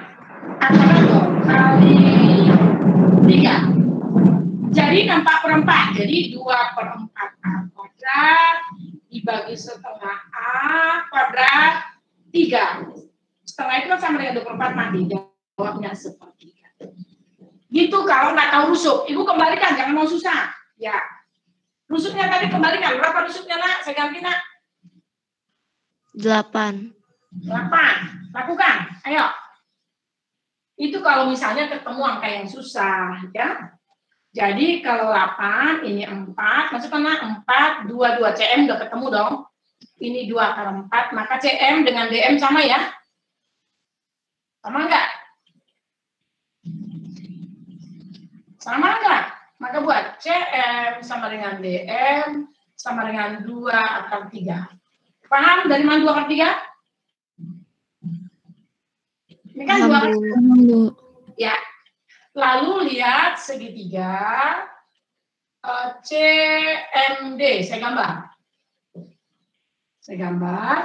kali 3. Jadi 4/4. Jadi 2/4 A kuadrat dibagi setengah A kuadrat 3. Setengah itu kan sama dengan 2/4 mati. Jawabnya sepertiga. Gitu kalau nggak tahu rusuk. Ibu kembalikan, jangan mau susah. Ya. Rusuknya tadi kembalikan. Berapa rusuknya, Nak? Saya ganti, Nak. 8. 8. Lakukan. Ayo. Itu kalau misalnya ketemu angka yang susah, ya. Jadi kalau 8, ini 4, masukkan 4, 2 CM udah ketemu dong. Ini 2 akar 4, maka CM dengan DM sama ya? Sama enggak? Sama enggak? Maka buat CM sama dengan DM sama dengan 2 akar 3. Paham dari mana 2 akar 3? Ini kan 2 akar 3. Ya. Lalu lihat segitiga CMD. Saya gambar.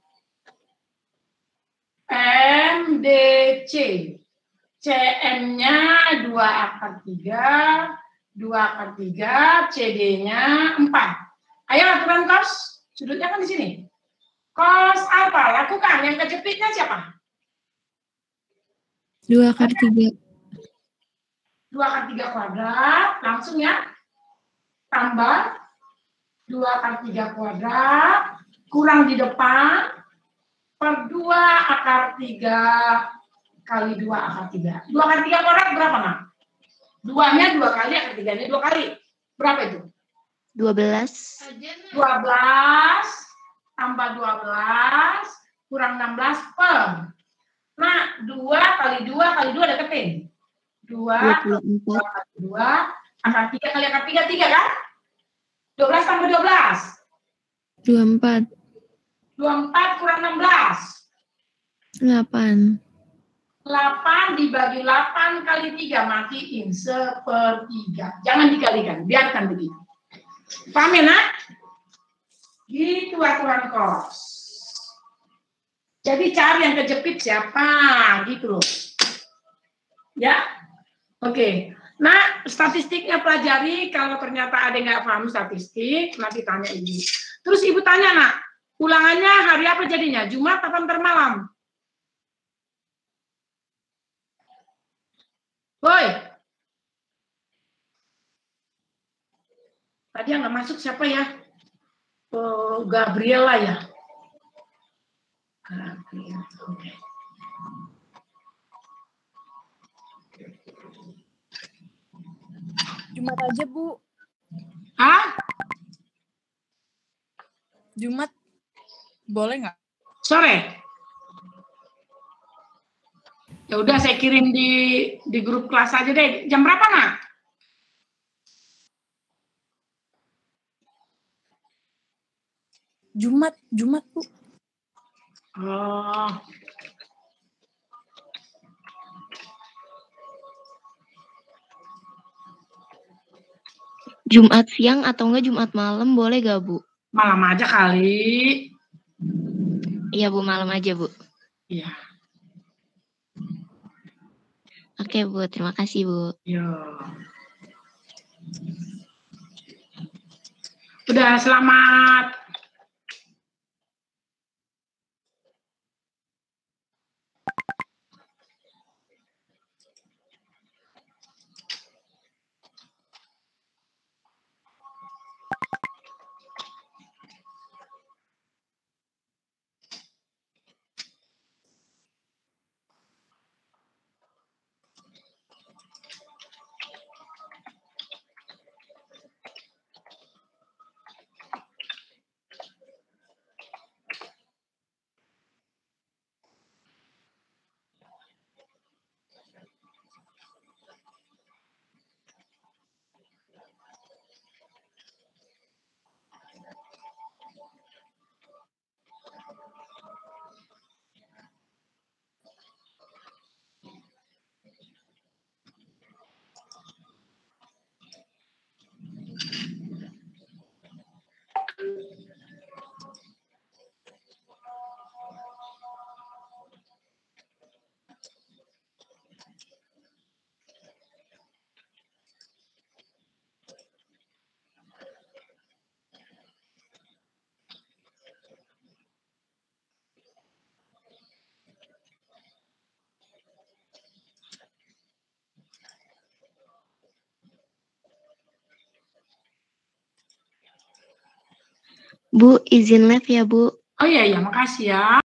MDC. CM-nya 2 akar 3, 2 akar 3, CD-nya 4. Ayo aturan cos, sudutnya kan di sini. Cos alfa, lakukan. Yang kejepitnya siapa? 2 akar 3. 2 akar 3 kuadrat, langsung ya. Tambah 2 akar 3 kuadrat, kurang di depan, per 2 akar 3 kali 2 akar 3. 2 akar 3 kuadrat berapa, Nak? 2-nya 2 kali, akar 3-nya 2 kali. Berapa itu? 12. 12 tambah 12 kurang 16 per. Nah, 2 kali 2 kali 2 deketin. 2 kali 2 akar 3 kali akar 3, 3 kan? 12 tambah 12. 24. 24 kurang 16. 8. 8 dibagi 8 kali 3, matiin 1/3. Jangan dikalikan, biarkan begitu. Paham ya, Nak? Gitu aturan kos. Jadi cari yang kejepit siapa, gitu loh. Ya, oke. Nah, statistiknya pelajari. Kalau ternyata ada yang nggak paham statistik, nanti tanya ibu. Terus ibu tanya, Nak, ulangannya hari apa jadinya? Jumat atau ntar malam? Woi. Tadi yang nggak masuk siapa ya? Oh, Gabriela ya. Gabriela, oke. Jumat aja, Bu. Hah? Jumat boleh nggak? Sore. Ya udah saya kirim di grup kelas aja deh. Jam berapa, Nak? Jumat, Bu. Oh. Jumat siang atau enggak Jumat malam boleh gak, Bu? Malam aja kali. Iya, Bu, malam aja, Bu. Iya. Oke, Bu. Terima kasih, Bu. Yo. Udah, selamat. Bu, izin live ya, Bu. Oh iya, makasih ya.